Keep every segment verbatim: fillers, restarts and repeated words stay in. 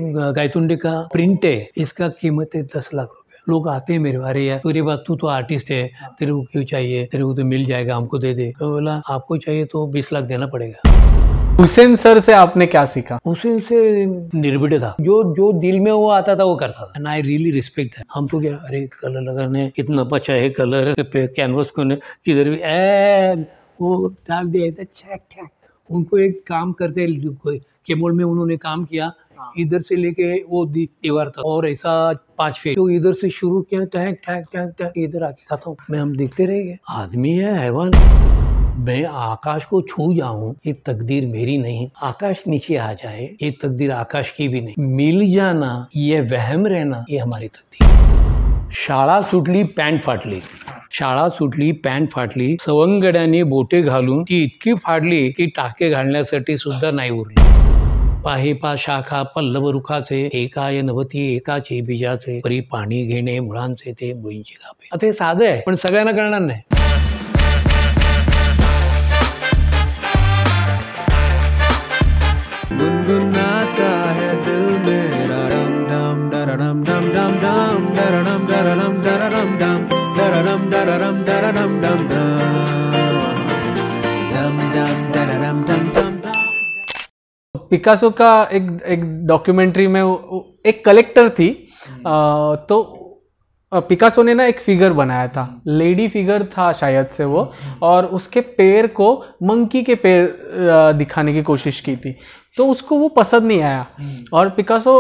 गायतुंडे का प्रिंट है, इसका कीमत है दस लाख रुपए। लोग आते हैं मेरे, अरे यार तेरे बात, तू तो आर्टिस्ट है, तेरे को क्यों चाहिए, तेरे को तो मिल जाएगा, हमको दे दे। तो बोला आपको चाहिए तो बीस लाख देना पड़ेगा। हुसैन सर से आपने क्या सीखा? हुसैन से निर्भीड था, जो जो दिल में वो आता था वो करता था, एंड आई रियली रिस्पेक्ट है। हम तो क्या, अरे कलर लगाने कितना बचा है, कलर पे कैनवस को किधर भी ए वो डाल दिया था, छैक छैक। उनको एक काम करते केमोल में उन्होंने काम किया, इधर से लेके वो दीवार तक, और ऐसा पांच फीट, तो इधर से शुरू किया, टैक टैक टैक टैक, इधर आके खत्म। मैं हम देखते रह गए, आदमी है हैवान। मैं आकाश को छू जाऊं ये तकदीर मेरी नहीं, आकाश नीचे आ जाए ये तकदीर आकाश की भी नहीं, मिल जाना ये वहम रहना ये हमारी तकदीर। शाळा सुटली पॅन्ट फाटली, शाळा सुटली पॅन्ट फाटली, सवंगड्याने बोटे घालून ती इतकी फाडली की टाके घालण्यासाठी सुद्धा नाही उरली। पाहे पा शाखा पल्लव रुखाचे, एकाय नवती एकाचे बीजाचे, परी पाणी घेणे मुळांचे ते मुळींची गाभे। आता हे साधं आहे पण सगळ्यांना कळणार नाही। गुनगुनाता है दिल मेरा, डम डम डरडम डम डम डम डरडम डरडम डरडम डम डरडम डरडम डरडम डम डम डम डरडम डम डम। पिकासो का एक एक डॉक्यूमेंट्री में एक कलेक्टर थी, आ, तो पिकासो ने ना एक फिगर बनाया था, लेडी फिगर था शायद से वो, और उसके पैर को मंकी के पैर दिखाने की कोशिश की थी, तो उसको वो पसंद नहीं आया। और पिकासो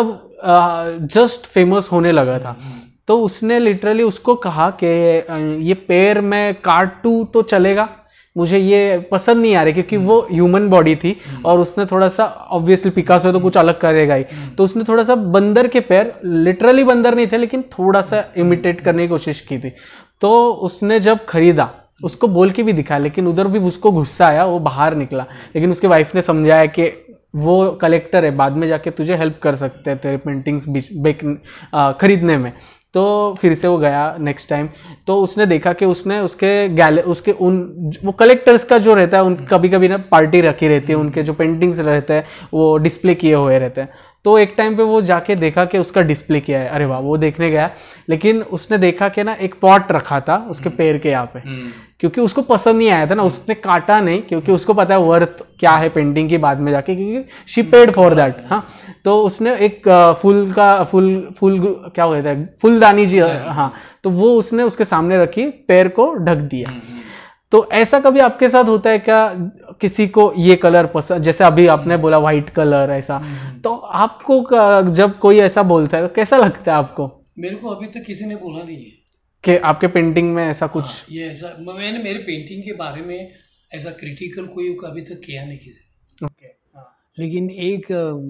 तब जस्ट फेमस होने लगा था, तो उसने लिटरली उसको कहा कि ये पैर मैं काटूं तो चलेगा, मुझे ये पसंद नहीं आ रही, क्योंकि वो ह्यूमन बॉडी थी और उसने थोड़ा सा, ऑब्वियसली पिकासो तो कुछ अलग करेगा ही, तो उसने थोड़ा सा बंदर के पैर, लिटरली बंदर नहीं थे लेकिन थोड़ा सा इमिटेट करने की कोशिश की थी। तो उसने जब खरीदा, उसको बोल के भी दिखाया, लेकिन उधर भी उसको गुस्सा आया, वो बाहर निकला। लेकिन उसके वाइफ ने समझाया कि वो कलेक्टर है, बाद में जाके तुझे हेल्प कर सकते हैं तेरे पेंटिंग्स बेक खरीदने में। तो फिर से वो गया नेक्स्ट टाइम, तो उसने देखा कि उसने उसके गैल उसके उन वो कलेक्टर्स का जो रहता है, उन कभी कभी ना पार्टी रखी रहती है, उनके जो पेंटिंग्स रहते हैं वो डिस्प्ले किए हुए रहते हैं। तो एक टाइम पे वो जाके देखा कि उसका डिस्प्ले किया है, अरे वाह, वो देखने गया, लेकिन उसने देखा कि ना एक पॉट रखा था उसके पैर के यहाँ पे, क्योंकि उसको पसंद नहीं आया था ना, उसने काटा नहीं, क्योंकि उसको पता है वर्थ क्या है पेंटिंग की बाद में जाके, क्योंकि शी पेड फॉर दैट। हाँ, तो उसने एक फूल का फूल फूल क्या होता है, फूलदानी जी, हाँ, तो वो उसने उसके सामने रखी, पैर को ढक दिया। तो ऐसा कभी आपके साथ होता है क्या, किसी को ये कलर पसंद, जैसे अभी आपने बोला व्हाइट कलर ऐसा, तो आपको जब कोई ऐसा बोलता है तो कैसा लगता है आपको? मेरे को अभी तक किसी ने बोला नहीं है कि आपके पेंटिंग में ऐसा कुछ, हाँ, ये ऐसा मैंने मेरे पेंटिंग के बारे में ऐसा क्रिटिकल कोई अभी तक किया नहीं किसी। ओके, हाँ। लेकिन एक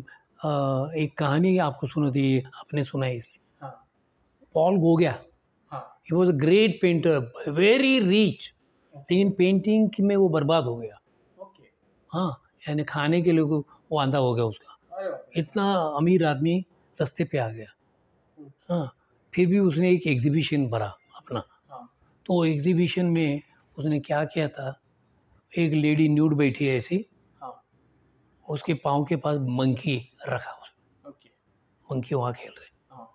आ, एक कहानी आपको सुना थी, आपने सुना है इसमें, हाँ। Paul Gogia, he was a great painter, very rich, लेकिन पेंटिंग में वो बर्बाद हो गया। ओके, हाँ, यानी खाने के लिए वो आंधा हो गया उसका, इतना अमीर आदमी रास्ते पे आ गया। हाँ, फिर भी उसने एक एग्जीबिशन भरा अपना। हाँ। तो एग्जीबिशन में उसने क्या किया था, एक लेडी न्यूड बैठी है ऐसी, हाँ, उसके पाँव के पास मंकी रखा उसने। ओके, मंकी वहाँ खेल रहे। हाँ।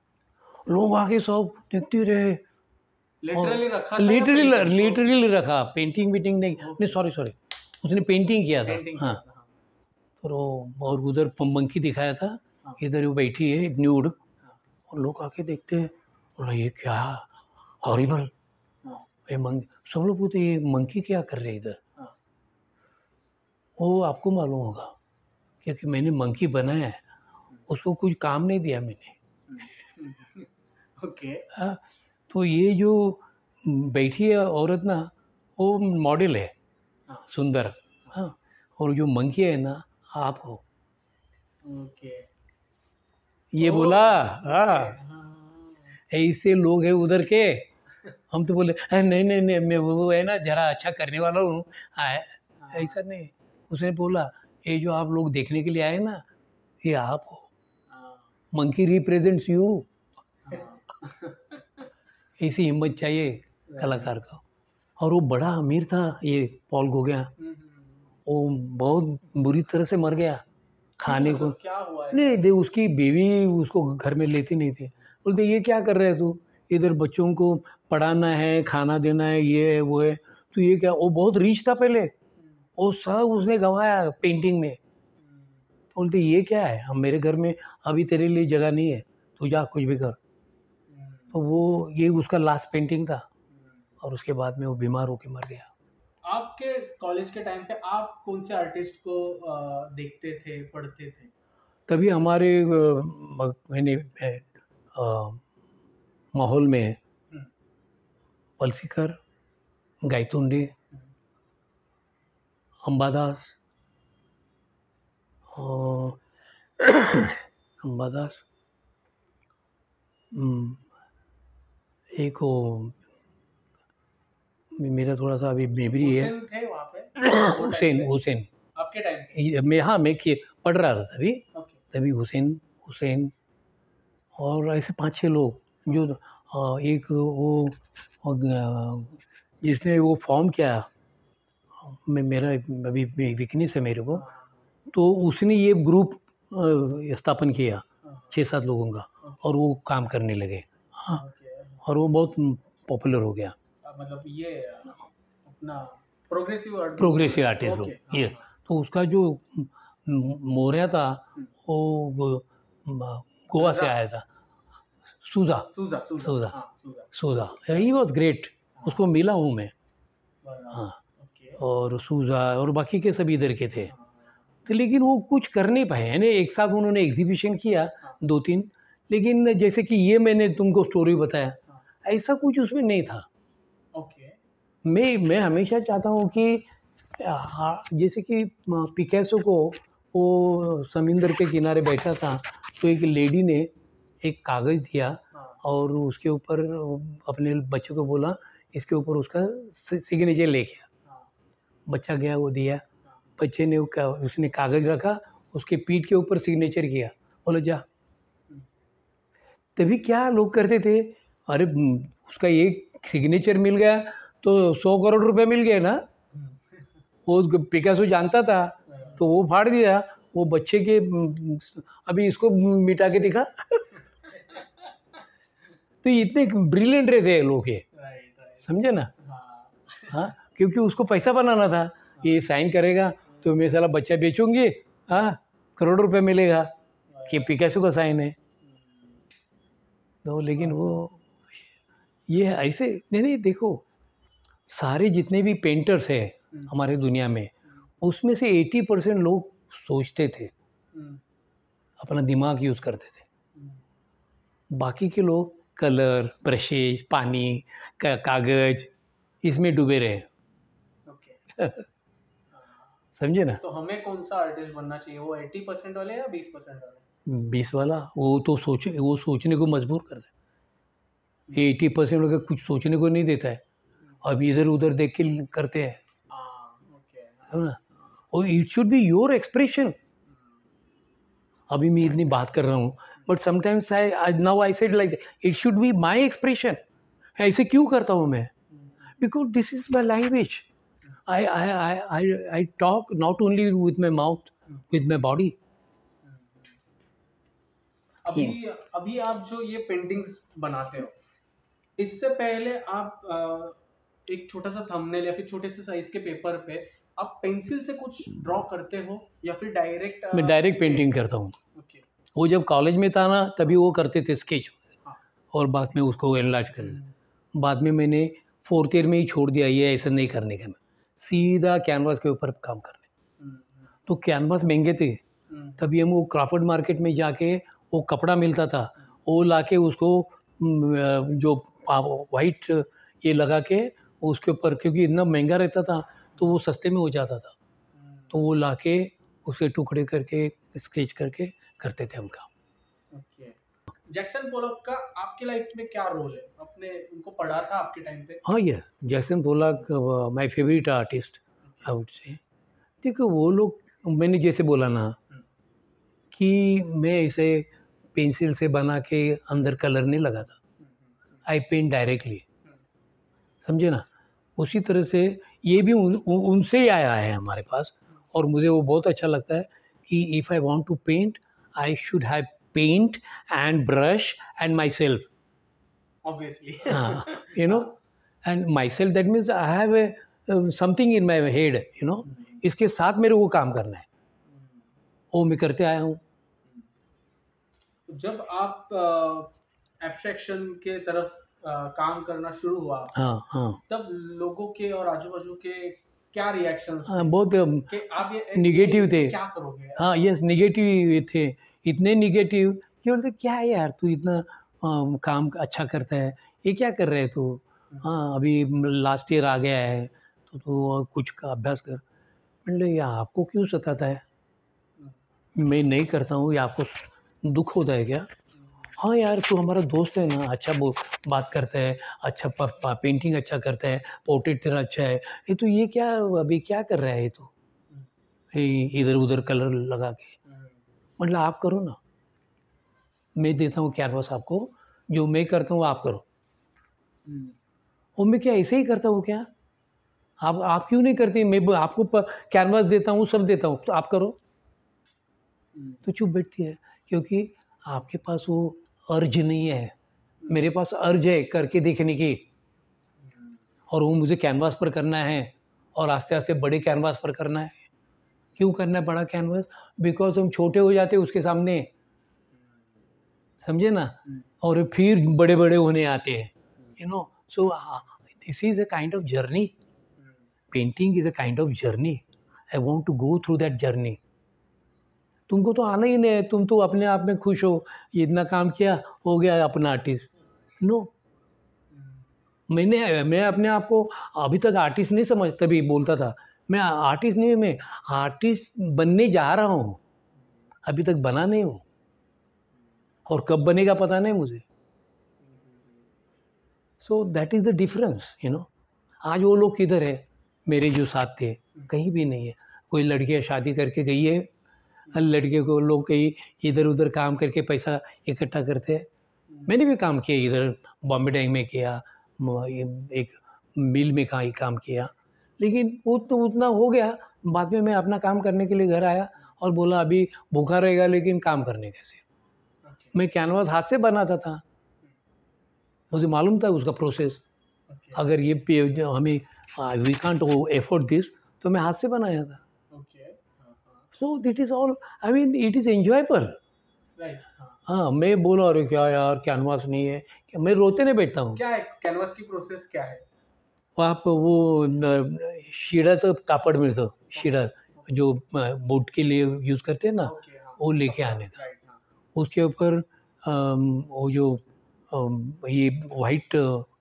लोग आके सब देखते रहे, लिटरली रखा, लिटरली लिटरली रखा, पेंटिंग वीटिंग नहीं, नहीं सॉरी सॉरी उसने पेंटिंग किया था। हाँ, तो और उधर मंकी दिखाया था, इधर वो बैठी है न्यूड, और लोग आके देखते हैं, बोला ये क्या हॉरिबल, ये मंकी, सब लोग पूछते ये मंकी क्या कर रहे हैं इधर। वो आपको मालूम होगा, क्योंकि मैंने मंकी बनाया है, उसको कुछ काम नहीं दिया मैंने। ओके, हाँ, तो ये जो बैठी है औरत ना, वो मॉडल है, सुंदर। हाँ, और जो मंकी है ना, आप हो। ओके, ये बोला, हाँ, ऐसे लोग हैं उधर के। हम तो बोले नहीं नहीं नहीं, मैं वो है ना जरा अच्छा करने वाला हूँ, ऐसा नहीं। उसने बोला ये जो आप लोग देखने के लिए आए ना, ये आप हो, मंकी रिप्रेजेंट्स यू। ऐसी हिम्मत चाहिए कलाकार का। और वो बड़ा अमीर था, ये पॉल गोगिया, वो बहुत बुरी तरह से मर गया। खाने को। क्या हुआ है? नहीं दे, उसकी बीवी उसको घर में लेती नहीं थी। बोलते ये क्या कर रहे है तू, इधर बच्चों को पढ़ाना है, खाना देना है, ये है वो है, तो ये क्या। वो बहुत रिच था पहले, वो सब उसने गंवाया पेंटिंग में। बोलते ये क्या है, हम मेरे घर में अभी तेरे लिए जगह नहीं है, तू जा कुछ भी कर। तो वो ये उसका लास्ट पेंटिंग था, और उसके बाद में वो बीमार होकर मर गया। आपके कॉलेज के टाइम पे आप कौन से आर्टिस्ट को अ, देखते थे, पढ़ते थे? तभी हमारे अ, म- मैंने अ, माहौल में हम्म, पलसीकर, गायतुंडे, अंबादास, और अंबादास, हम्म, एक वो मेरा थोड़ा सा अभी मेमोरी है। हुसैन थे वहाँ पे वो टाइम हुसैन पे? हुसैन आपके टाइम पे? ये- मैं हाँ मैं कि- पढ़ रहा था तभी ओके। तभी हुसैन हुसैन और ऐसे पांच छह लोग जो अ, एक वो अ, जिसने वो फॉर्म किया, मैं मेरा अभी वीकनेस है मेरे को, तो उसने ये ग्रुप अ, स्थापन किया छः सात लोगों का, और वो काम करने लगे। हाँ, ओके। और वो बहुत पॉपुलर हो गया। अ, मतलब ये अ, अपना प्रोग्रेसिव आर्टिस्ट। प्रोग्रेसिव आर्टिस्ट लोग ओके, हाँ, ये। हाँ। तो उसका जो म- मोर्या था वो गो- म- गोवा से आया था, सूजा सूजा सूजा सूजा हाँ, सूजा। सूजा ही वॉज ग्रेट, उसको मिला हूँ मैं। बराबर। हाँ, ओके। और सूजा और बाकी के सभी इधर के थे। हाँ, तो लेकिन वो कुछ कर नहीं पाए, यानी एक साथ उन्होंने एग्जीबिशन किया दो तीन, लेकिन जैसे कि ये मैंने तुमको स्टोरी बताया, हाँ, ऐसा कुछ उसमें नहीं था। ओके। मैं मैं हमेशा चाहता हूँ कि हाँ, जैसे कि पिकासो को वो समुंदर के किनारे बैठा था, तो एक लेडी ने एक कागज़ दिया, हाँ, और उसके ऊपर अपने बच्चे को बोला इसके ऊपर उसका सिग्नेचर ले गया। हाँ, बच्चा गया, वो दिया, हाँ, बच्चे ने वो का, उसने कागज़ रखा, उसके पीठ के ऊपर सिग्नेचर किया, बोला जा। हम्म, तभी क्या लोग करते थे, अरे हम्म, उसका एक सिग्नेचर मिल गया तो सौ करोड़ रुपए मिल गए ना। वो पिकासो जानता था, तो वो फाड़ दिया। वो बच्चे के हम्म, अभी इसको मिटा के दिखा। तो इतने ब्रिलियंट रहते हैं लोग ये, राइट, राइट। समझे ना। हाँ, हाँ, क्योंकि उसको पैसा बनाना था, ये साइन करेगा तो मैं साला बच्चा बेचूंगी, हाँ करोड़ रुपए मिलेगा कि पिकासो का साइन है। तो लेकिन वो ये है ऐसे नहीं नहीं देखो, सारे जितने भी पेंटर्स हैं हमारे दुनिया में, उसमें से अस्सी परसेंट लोग सोचते थे, हम्म, अपना दिमाग यूज़ करते थे। हम्म, बाकी के लोग कलर, ब्रशेज, पानी, का, कागज इसमें डूबे रहे। ओके। समझे ना। तो हमें कौन सा आर्टिस्ट बनना चाहिए, वो अस्सी परसेंट वाले या बीस परसेंट वाले? बीस वाला वो तो सोच वो सोचने को मजबूर करता है। ये अस्सी परसेंट लोग कुछ सोचने को नहीं देता है, अब इधर उधर देख के करते हैं, हाँ, ओके। है ना। और it should be your expression. अभी मैं इतनी बात कर रहा हूँ, but sometimes I now I said like it should be my expression. ऐसे क्यों करता हूँ मैं, because this is my language. I I I I I talk not only with my mouth, with my body. अभी अभी आप जो ये पेंटिंग्स बनाते हो, इससे पहले आप अ, एक छोटा सा थंबनेल या फिर छोटे से साइज के पेपर पे आप पेंसिल से कुछ ड्रॉ करते हो या फिर डायरेक्ट? मैं डायरेक्ट पेंटिंग करता हूँ। ओके। वो जब कॉलेज में था ना, तभी वो करते थे स्केच, हाँ। और बाद में उसको एनलार्ज करना। बाद में मैंने फोर्थ ईयर में ही छोड़ दिया, ये ऐसा नहीं करने का, मैं सीधा कैनवास के ऊपर काम करने। हम्म, तो कैनवास महंगे थे, हम्म, तभी हम वो क्राफर्ड मार्केट में जाके वो कपड़ा मिलता था, वो लाके उसको हम्म, जो वाइट ये लगा के उसके ऊपर, क्योंकि इतना महंगा रहता था तो वो सस्ते में हो जाता था, हम्म, तो वो लाके उसके टुकड़े करके स्केच करके करते थे हम काम। ओके। जैक्सन पोलॉक का आपकी लाइफ में क्या रोल है? आपने उनको पढ़ा था आपके टाइम पे? हाँ, ये Jackson Pollock my favourite artist I would say. देखो वो लोग, मैंने जैसे बोला ना कि मैं इसे पेंसिल से बना के अंदर कलर नहीं लगाता, आई पेंट डायरेक्टली, समझे ना। उसी तरह से ये भी उन, उन- उनसे ही आया है हमारे पास, और मुझे वो बहुत अच्छा लगता है कि if I want to paint I should have paint and brush and my self, obviously. You know, and my self that means I have a something in my head, you know, इसके साथ मेरे को काम करना है, वो मैं करते आया हूँ। जब आप एब्स्ट्रैक्शन के तरफ अ, काम करना शुरू हुआ, हाँ हाँ तब लोगों के और आजू बाजू के क्या रिएक्शंस हाँ, बहुत um, कि आप ये निगेटिव इससे थे। क्या करोगे? हाँ यस, निगेटिव थे, इतने निगेटिव कि बोलते क्या है यार तू इतना अम, काम अच्छा करता है, ये क्या कर रहे है तू, हाँ अभी लास्ट ईयर आ गया है तो तू और कुछ का अभ्यास कर। मतलब ये आपको क्यों सताता है, मैं नहीं करता हूँ, ये आपको दुख होता है क्या? हाँ यार तू हमारा दोस्त है ना, अच्छा वो बात करता है, अच्छा प, प, पेंटिंग अच्छा करता है, पोर्ट्रेट तेरा अच्छा है, ये तो ये क्या अभी क्या कर रहा है ये तो, ये इधर उधर कलर लगा के। मतलब आप करो ना, मैं देता हूँ कैनवास आपको, जो मैं करता हूँ आप करो। और मैं क्या ऐसे ही करता हूँ क्या? आप आप क्यों नहीं करते? मैं ब- आपको कैनवास देता हूँ, सब देता हूँ, तो आप करो। तो चुप बैठती है, क्योंकि आपके पास वो अर्ज नहीं है, मेरे पास अर्ज है करके देखने की, और वो मुझे कैनवास पर करना है, और आस्ते आस्ते बड़े कैनवास पर करना है। क्यों करना है बड़ा कैनवास? बिकॉज हम छोटे हो जाते उसके सामने, समझे ना, और फिर बड़े बड़े होने आते हैं, you know. So this is a kind of journey, painting is a kind of journey, I want to go through that journey. तुमको तो आना ही नहीं है, तुम तो अपने आप में खुश हो, ये इतना काम किया हो गया अपना आर्टिस्ट। नो, मैंने मैं अपने आप को अभी तक आर्टिस्ट नहीं समझ, तभी बोलता था मैं आर्टिस्ट नहीं, मैं आर्टिस्ट बनने जा रहा हूँ, अभी तक बना नहीं हूँ, और कब बनेगा पता नहीं मुझे। So that is the difference, you know. आज वो लोग किधर है मेरे जो साथ थे? कहीं भी नहीं है। कोई लड़कियाँ शादी करके गई है, लड़के को लोग कहीं इधर उधर काम करके पैसा इकट्ठा करते हैं। मैंने भी काम किया इधर, बॉम्बे डाइंग में किया, म- ये एक मिल में का काम किया, लेकिन वो तो उतना हो गया। बाद में मैं अपना काम करने के लिए घर आया और बोला अभी भूखा रहेगा लेकिन काम करने कैसे। मैं कैनवास हाथ से बनाता था, मुझे मालूम था उसका प्रोसेस। अगर ये पे- जो हमें वी कांट एफोर्ड दिस, तो मैं हाथ से बनाया था। So that is all, I mean it is enjoyable. हाँ, मैं बोला अरे क्या यार कैनवास नहीं है, क्या मैं रोते नहीं बैठता हूँ। क्या है कैनवास की प्रोसेस क्या है? वहाँ पर वो न- शिडाचं कापड मिळतं, शिडा जो बोट के लिए यूज़ करते हैं ना, ओके, हाँ, वो लेके आने का। राइट, हाँ, उसके ऊपर अम, वो जो अम, ये वाइट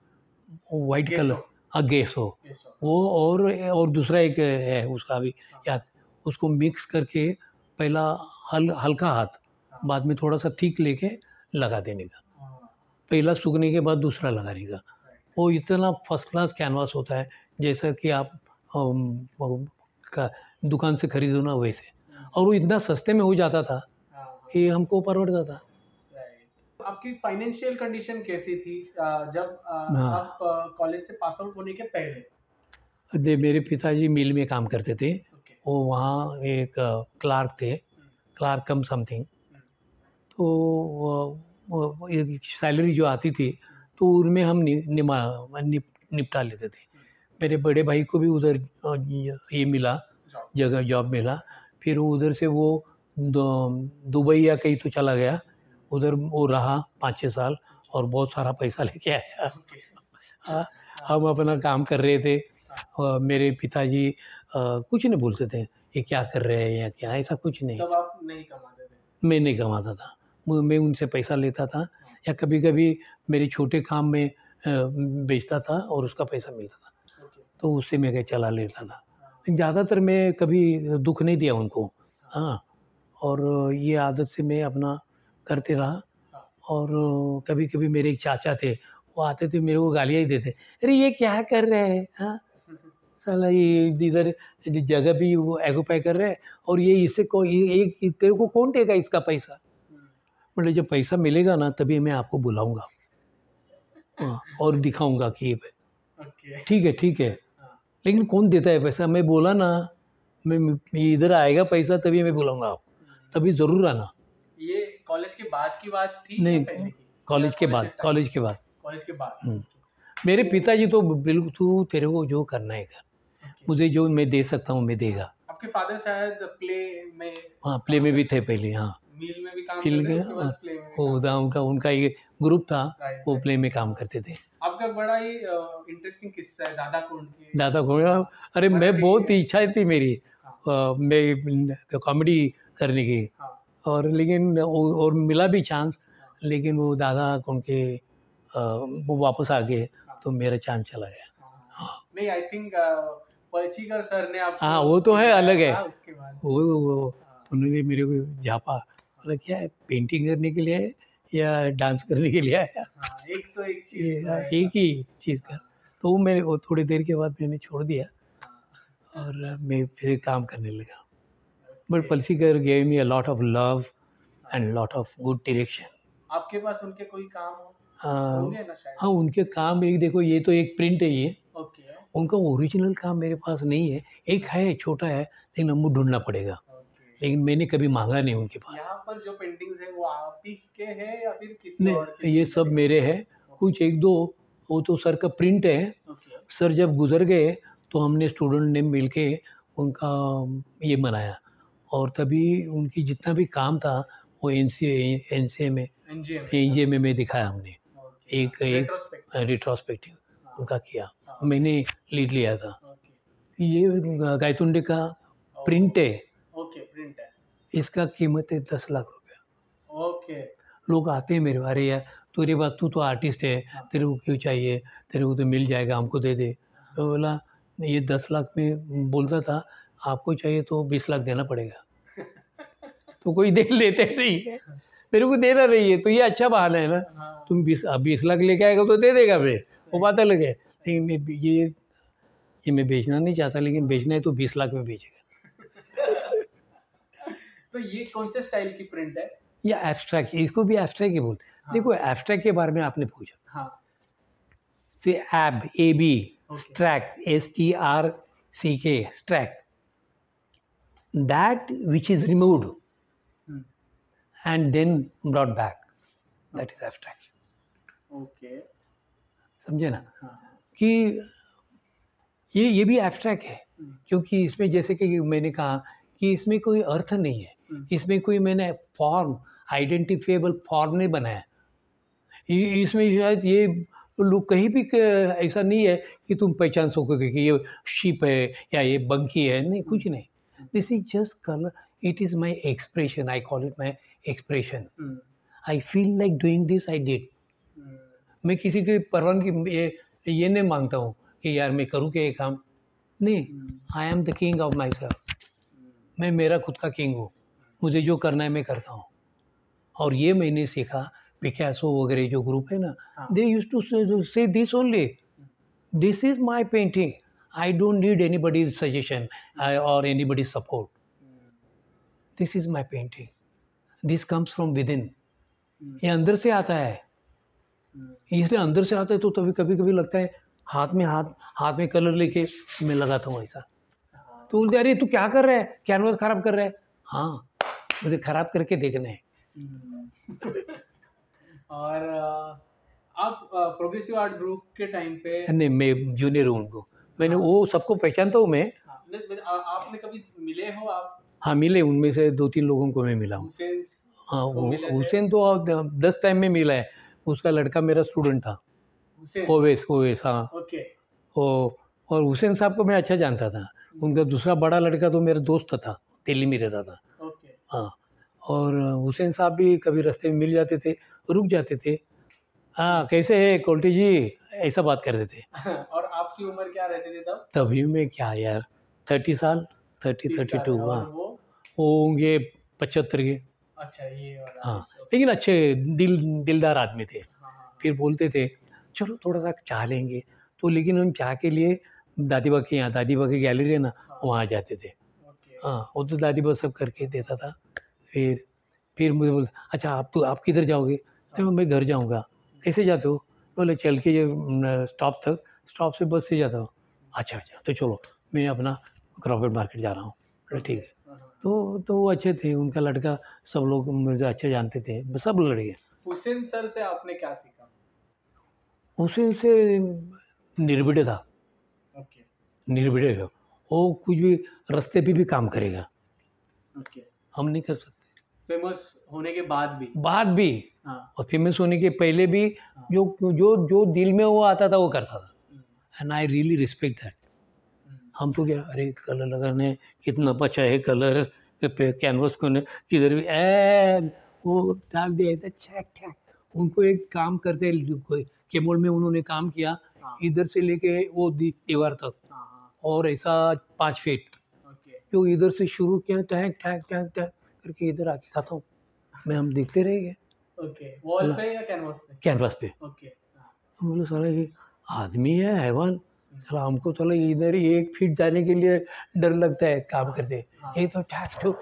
वाइट गेसो। कलर, हाँ गेसो, yes, sir. वो और और दूसरा एक है उसका भी याद, उसको मिक्स करके पहला हल हल्का हाथ, बाद में थोड़ा सा थिक लेके लगा देने का, हाँ, पहला सूखने के बाद दूसरा लगाने का। वो इतना फर्स्ट क्लास कैनवास होता है, जैसा कि आप अम, वो का दुकान से खरीदो ना वैसे, और वो इतना सस्ते में हो जाता था हाँ, हाँ, कि हमको परवड़ता था। राइट। आपकी फाइनेंशियल कंडीशन कैसी थी अ, जब अ, हाँ। आप कॉलेज से पास आउट होने के पहले? दे मेरे पिताजी मिल में काम करते थे, ओके, वो वहाँ एक क्लार्क थे, क्लार्क कम समथिंग। तो वो- वो- वो एक सैलरी जो आती थी तो उनमें हम नि, निमा निप, निपटा लेते थे। मेरे बड़े भाई को भी उधर अ, ये मिला, जॉब। जगह जॉब मिला, फिर वो उधर से वो दु- दुबई या कहीं तो चला गया, उधर वो रहा पाँच छः साल और बहुत सारा पैसा लेके आया। ओके, हाँ, हम अपना काम कर रहे थे, और मेरे पिताजी अ, कुछ नहीं बोलते थे ये क्या कर रहे हैं या क्या, ऐसा कुछ नहीं। तब आप नहीं कमाते थे? मैं नहीं कमाता था, मैं मैं उनसे पैसा लेता था, या कभी कभी मेरे छोटे काम में अ, बेचता था और उसका पैसा मिलता था, ओके, तो उससे मैं कहीं चला लेता था। ज़्यादातर मैं कभी दुख नहीं दिया उनको, हाँ, और ये आदत से मैं अपना करते रहा। और कभी कभी मेरे एक चाचा थे, वो आते थे मेरे को गालियाँ ही देते, अरे ये क्या कर रहे हैं, हाँ साला ये इधर जगह भी वो ऑक्यूपाई कर रहे हैं, और ये इससे को ये एक तेरे को कौन देगा इसका पैसा। मतलब जब पैसा मिलेगा ना तभी मैं आपको बुलाऊंगा, हाँ, और दिखाऊंगा कि ये ओके, ठीक है ठीक है, लेकिन कौन देता है पैसा? मैं बोला ना, मैं मैं इधर आएगा पैसा तभी मैं बुलाऊंगा आप। तभी ज़रूर आना। ये कॉलेज के बाद की बात थी या नहीं, पहले की? कॉलेज के या बाद, time? कॉलेज के बाद। कॉलेज के बाद। हम्म। मेरे पिताजी तो बिल्कुल तू तेरे को जो करना है कर, Okay. मुझे जो मैं दे सकता हूँ मैं देगा। आपके फादर शायद प्ले में, हाँ, प्ले में भी थे पहले। हाँ, मील में भी काम मिल करते थे, गए। उसके बाद प्ले में भी वो उदा- उनका उनका ये ग्रुप था, Right, वो right. प्ले में काम करते थे। आपका बड़ा ही इंटरेस्टिंग किस्सा है दादा कुंड की। दादा घोड़ा, अरे मैं मराठी बहुत है। इच्छा थी मेरी हाँ। अ, मैं कॉमेडी करने की, हाँ, और लेकिन वो- और मिला भी चांस, लेकिन वो दादा उनके अ, वो वापस आ गए तो मेरा चांस चला गया। हाँ। नहीं, आई थिंक पर्शिकर सर ने आपको हाँ, वो तो है, खिलाया अलग है। था उसके बाद। वो वो उन्होंने मेरे को झापा, बोला क्या है, पेंटिंग करने के लिए है या डांस करने के लिए आया? हाँ, एक तो एक चीज ये तो है। एक ही चीज़ का। तो वो मैंने वो थोड़ी देर के बाद मैंने छोड़ दिया हाँ, और मैं फिर काम करने लगा। But Palsikar gave me a lot of love and lot of good direction. आपके पास उनके कोई काम हो हाँ, होंगे ना शायद? हाँ, उनके काम एक देखो, ये तो एक प्रिंट है ये, ओके, उनका ओरिजिनल काम मेरे पास नहीं है। एक है, छोटा है, लेकिन हमको ढूंढना पड़ेगा, ओके। लेकिन मैंने कभी मांगा नहीं उनके पास। यहाँ पर जो पेंटिंग्स है वो आप ही के हैं या फिर किसी और के? नहीं, ये सब मेरे हैं, कुछ एक दो वो तो सर का प्रिंट है। ओके, सर जब गुजर गए तो हमने स्टूडेंट ने मिल के उनका ये बनाया, और तभी उनकी जितना भी काम था वो एन सी एन सी ए में एनजीएम एन जी ए में में दिखाया हमने। एक एक रेट्रोस्पेक्टिव। रिट्रोस्पेक्टिव उनका किया, हाँ। मैंने लीड लिया था। ओके, ये गायतुंडे का प्रिंट है, ओके, प्रिंट है। इसका कीमत है दस लाख रुपया। ओके, लोग आते हैं मेरे, अरे यार तेरे बात, तू तो आर्टिस्ट है, तेरे को क्यों चाहिए, तेरे को तो मिल जाएगा, हमको दे दे। तो बोला ये दस लाख में बोलता था, आपको चाहिए तो बीस लाख देना पड़ेगा। तो कोई देख लेते सही है, मेरे को देना नहीं है तो ये अच्छा बहाना है ना। हाँ, तुम बीस बीस लाख लेके आएगा तो दे देगा फिर, वो बात अलग है। लेकिन मैं ये ये मैं बेचना नहीं चाहता, लेकिन बेचना है तो बीस लाख में बेचेगा। तो ये कौन से स्टाइल की प्रिंट है? या एब्स्ट्रैक्ट, इसको भी एब्स्ट्रैक्ट ही बोलते हैं। हाँ। देखो एब्स्ट्रैक्ट के बारे में आपने पूछा, हाँ, say ab A B Okay. Stract S T R C के stract, that which is removed hmm, and then brought back, that is abstract. Okay, समझे ना हाँ, कि ये ये भी एब्स्ट्रैक्ट है, हम्म, क्योंकि इसमें जैसे कि मैंने कहा कि इसमें कोई अर्थ नहीं है, हम्म, इसमें कोई मैंने फॉर्म आइडेंटिफिएबल फॉर्म नहीं बनाया। ये- इसमें शायद ये लोग कहीं भी क- ऐसा नहीं है कि तुम पहचान सकोगे कि ये शिप है या ये बंकी है, नहीं, कुछ नहीं। This is just colour, it is my expression, I call it my expression. Hmm, I feel like doing this, I did. Hmm, मैं किसी की परवानगी ये ये नहीं मांगता हूँ कि यार मैं करूँ क्या ये काम, नहीं। Hmm, I am the king of my self, मैं मेरा खुद का किंग हूँ, मुझे जो करना है मैं करता हूँ। और ये मैंने सीखा, पिकासो वगैरह जो ग्रुप है ना, हाँ। They use to say this only, this is my painting, I don't need anybody's suggestion और anybody's support, this is my painting, this comes from within, ये अंदर से आता है। हम्म, इसलिए अंदर से आता है तो तभी कभी कभी लगता है हाथ में हाथ हाथ में कलर लेके मैं लगाता हूँ ऐसा, हाँ, तो बोलते अरे तू क्या कर रहा है, कैनवास खराब कर रहा है। हाँ, मुझे खराब करके देखना है। हम्म। और अ, आप प्रोग्रेसिव आर्ट ग्रुप के टाइम पे, नहीं, मैं जूनियर हूँ उनको, मैंने वो सबको पहचानता हूँ मैं। हाँ, नहीं, नहीं, आ- आपने कभी मिले हो आप हाँ, मिले, उनमें से दो तीन लोगों को मैं मिला हूँ। हुसैन? हाँ, वो वो- मिले थे? हुसैन तो अब दस टाइम में मिला है, उसका लड़का मेरा स्टूडेंट था, हुसैन, ओवेस ओवेस हाँ। ओके, ओ, और हुसैन साहब को मैं अच्छा जानता था, उनका दूसरा बड़ा लड़का तो मेरा दोस्त था, दिल्ली में रहता था। ओके, हाँ, और हुसैन साहब भी कभी रास्ते में मिल जाते थे, रुक जाते थे, हाँ कैसे है कोल्टी जी, ऐसा बात करते थे। और आपकी उम्र क्या रहती थी तब? तभी में क्या यार, थर्टी साल, थर्टी तीस थर्टी साल टू है, और हाँ, वो? वो होंगे पचहत्तर के। अच्छा, ये वाला। हाँ, ओके, लेकिन अच्छे दिल दिलदार आदमी थे। हाँ, हाँ, फिर बोलते थे चलो थोड़ा सा चाह लेंगे, तो लेकिन हम चाह के लिए दादी बा के यहाँ, दादी बा की गैलरी है ना, वहाँ जाते थे। ओके, हाँ, वो तो दादी बा सब करके देता था। फिर फिर मुझे बोलते अच्छा आप तो आप किधर जाओगे, तो मैं घर जाऊँगा। कैसे जाते हो, बोले चल के स्टॉप तक, स्टॉप से बस से जाता हूँ। अच्छा अच्छा, तो चलो मैं अपना क्रॉफर्ड मार्केट जा रहा हूँ। बोले ठीक है। हाँ, तो तो वो अच्छे थे, उनका लड़का सब लोग मुझे अच्छे जानते थे, सब लड़के। हुसैन सर से आपने क्या सीखा? हुसैन से निर्भीड था, ओके निर्भीड है वो, कुछ भी रास्ते पे भी काम करेगा, ओके। हम नहीं कर सकते। फेमस होने के बाद भी? बाद भी, हाँ और फेमस होने के पहले भी जो जो जो दिल में वो आता था वो करता था, and I really respect that. हम तो क्या, अरे कलर लगाने कितना बचा है कलर पे कैनवस को ने किधर भी ए वो डाल दिया था छैक छैक। उनको एक काम करते कोई केमोल में उन्होंने काम किया, हाँ। इधर से लेके वो दी- दीवार तक, हाँ हाँ और ऐसा पाँच फीट ओके जो इधर से शुरू किया टैक टैक टैक टैक करके इधर आके खत्म। मैं हम देखते रह गए ओके। वॉल पे या कैनवास पे? कैनवस पे। ओके हाँ। हम बोले साला ये आदमी है हैवान, साला हमको चलो इधर ही एक फीट जाने के लिए डर लगता है काम करते। ये तो ठैक ठुक,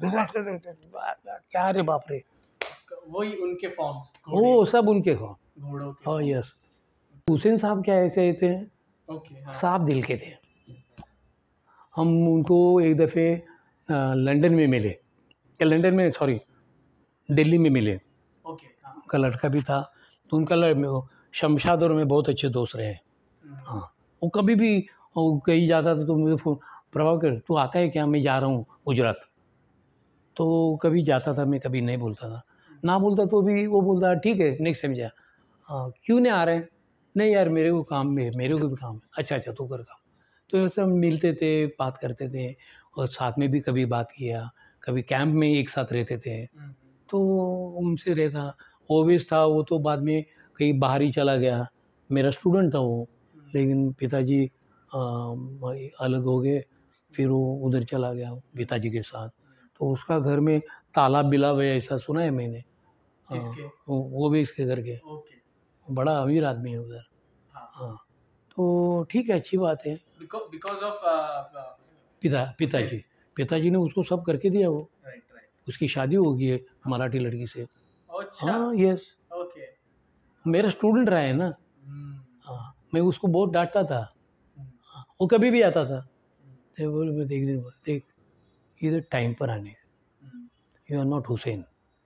क्या रे बाप रे, वही उनके फॉर्म्स, वो सब उनके हो। घोड़ों के। हाँ यस, हुसैन साहब क्या ऐसे थे, ओके हाँ। साफ दिल के थे। हम उनको एक दफ़े लंदन में मिले, या लंदन में सॉरी दिल्ली में मिले, ओके हाँ। उनका लड़का भी था, तो उनका लड़ शमशाद और में बहुत अच्छे दोस्त रहे। हाँ, वो कभी भी वो कहीं जाता था तो मुझे फ़ोन, प्रभाकर तू आता है क्या, मैं जा रहा हूँ गुजरात। तो कभी जाता था, मैं कभी नहीं बोलता था, ना बोलता तो भी वो बोलता ठीक है नेक्स्ट टाइम जा। हाँ, क्यों नहीं आ रहे हैं? नहीं यार मेरे को काम में, मेरे को भी काम है। अच्छा अच्छा तू कर काम। तो ऐसे हम मिलते थे, बात करते थे, और साथ में भी कभी बात किया, कभी कैंप में एक साथ रहते थे। तो उनसे रहता ओवेस था, वो तो बाद में कहीं बाहर ही चला गया, मेरा स्टूडेंट था वो, लेकिन पिताजी आ, अलग हो गए, फिर वो उधर चला गया पिताजी के साथ। तो उसका घर में तालाब बिलाब है ऐसा सुना है मैंने। हाँ, किसके? वो वो भी इसके घर के, ओके बड़ा अमीर आदमी है उधर। हाँ। हाँ, तो ठीक है, अच्छी बात है। बिकॉज ऑफ पिता पिताजी पिताजी ने उसको सब करके दिया, वो राइट राइट। उसकी शादी हो गई है मराठी लड़की से। अच्छा हाँ यस, ओके। मेरा स्टूडेंट रहा है ना। हम्म, हाँ, मैं उसको बहुत डांटता था। हम्म, हाँ, वो कभी भी आता था, तो बोले मैं देख दिन बोला देख इधर टाइम पर आने, hmm. You are not Hussain.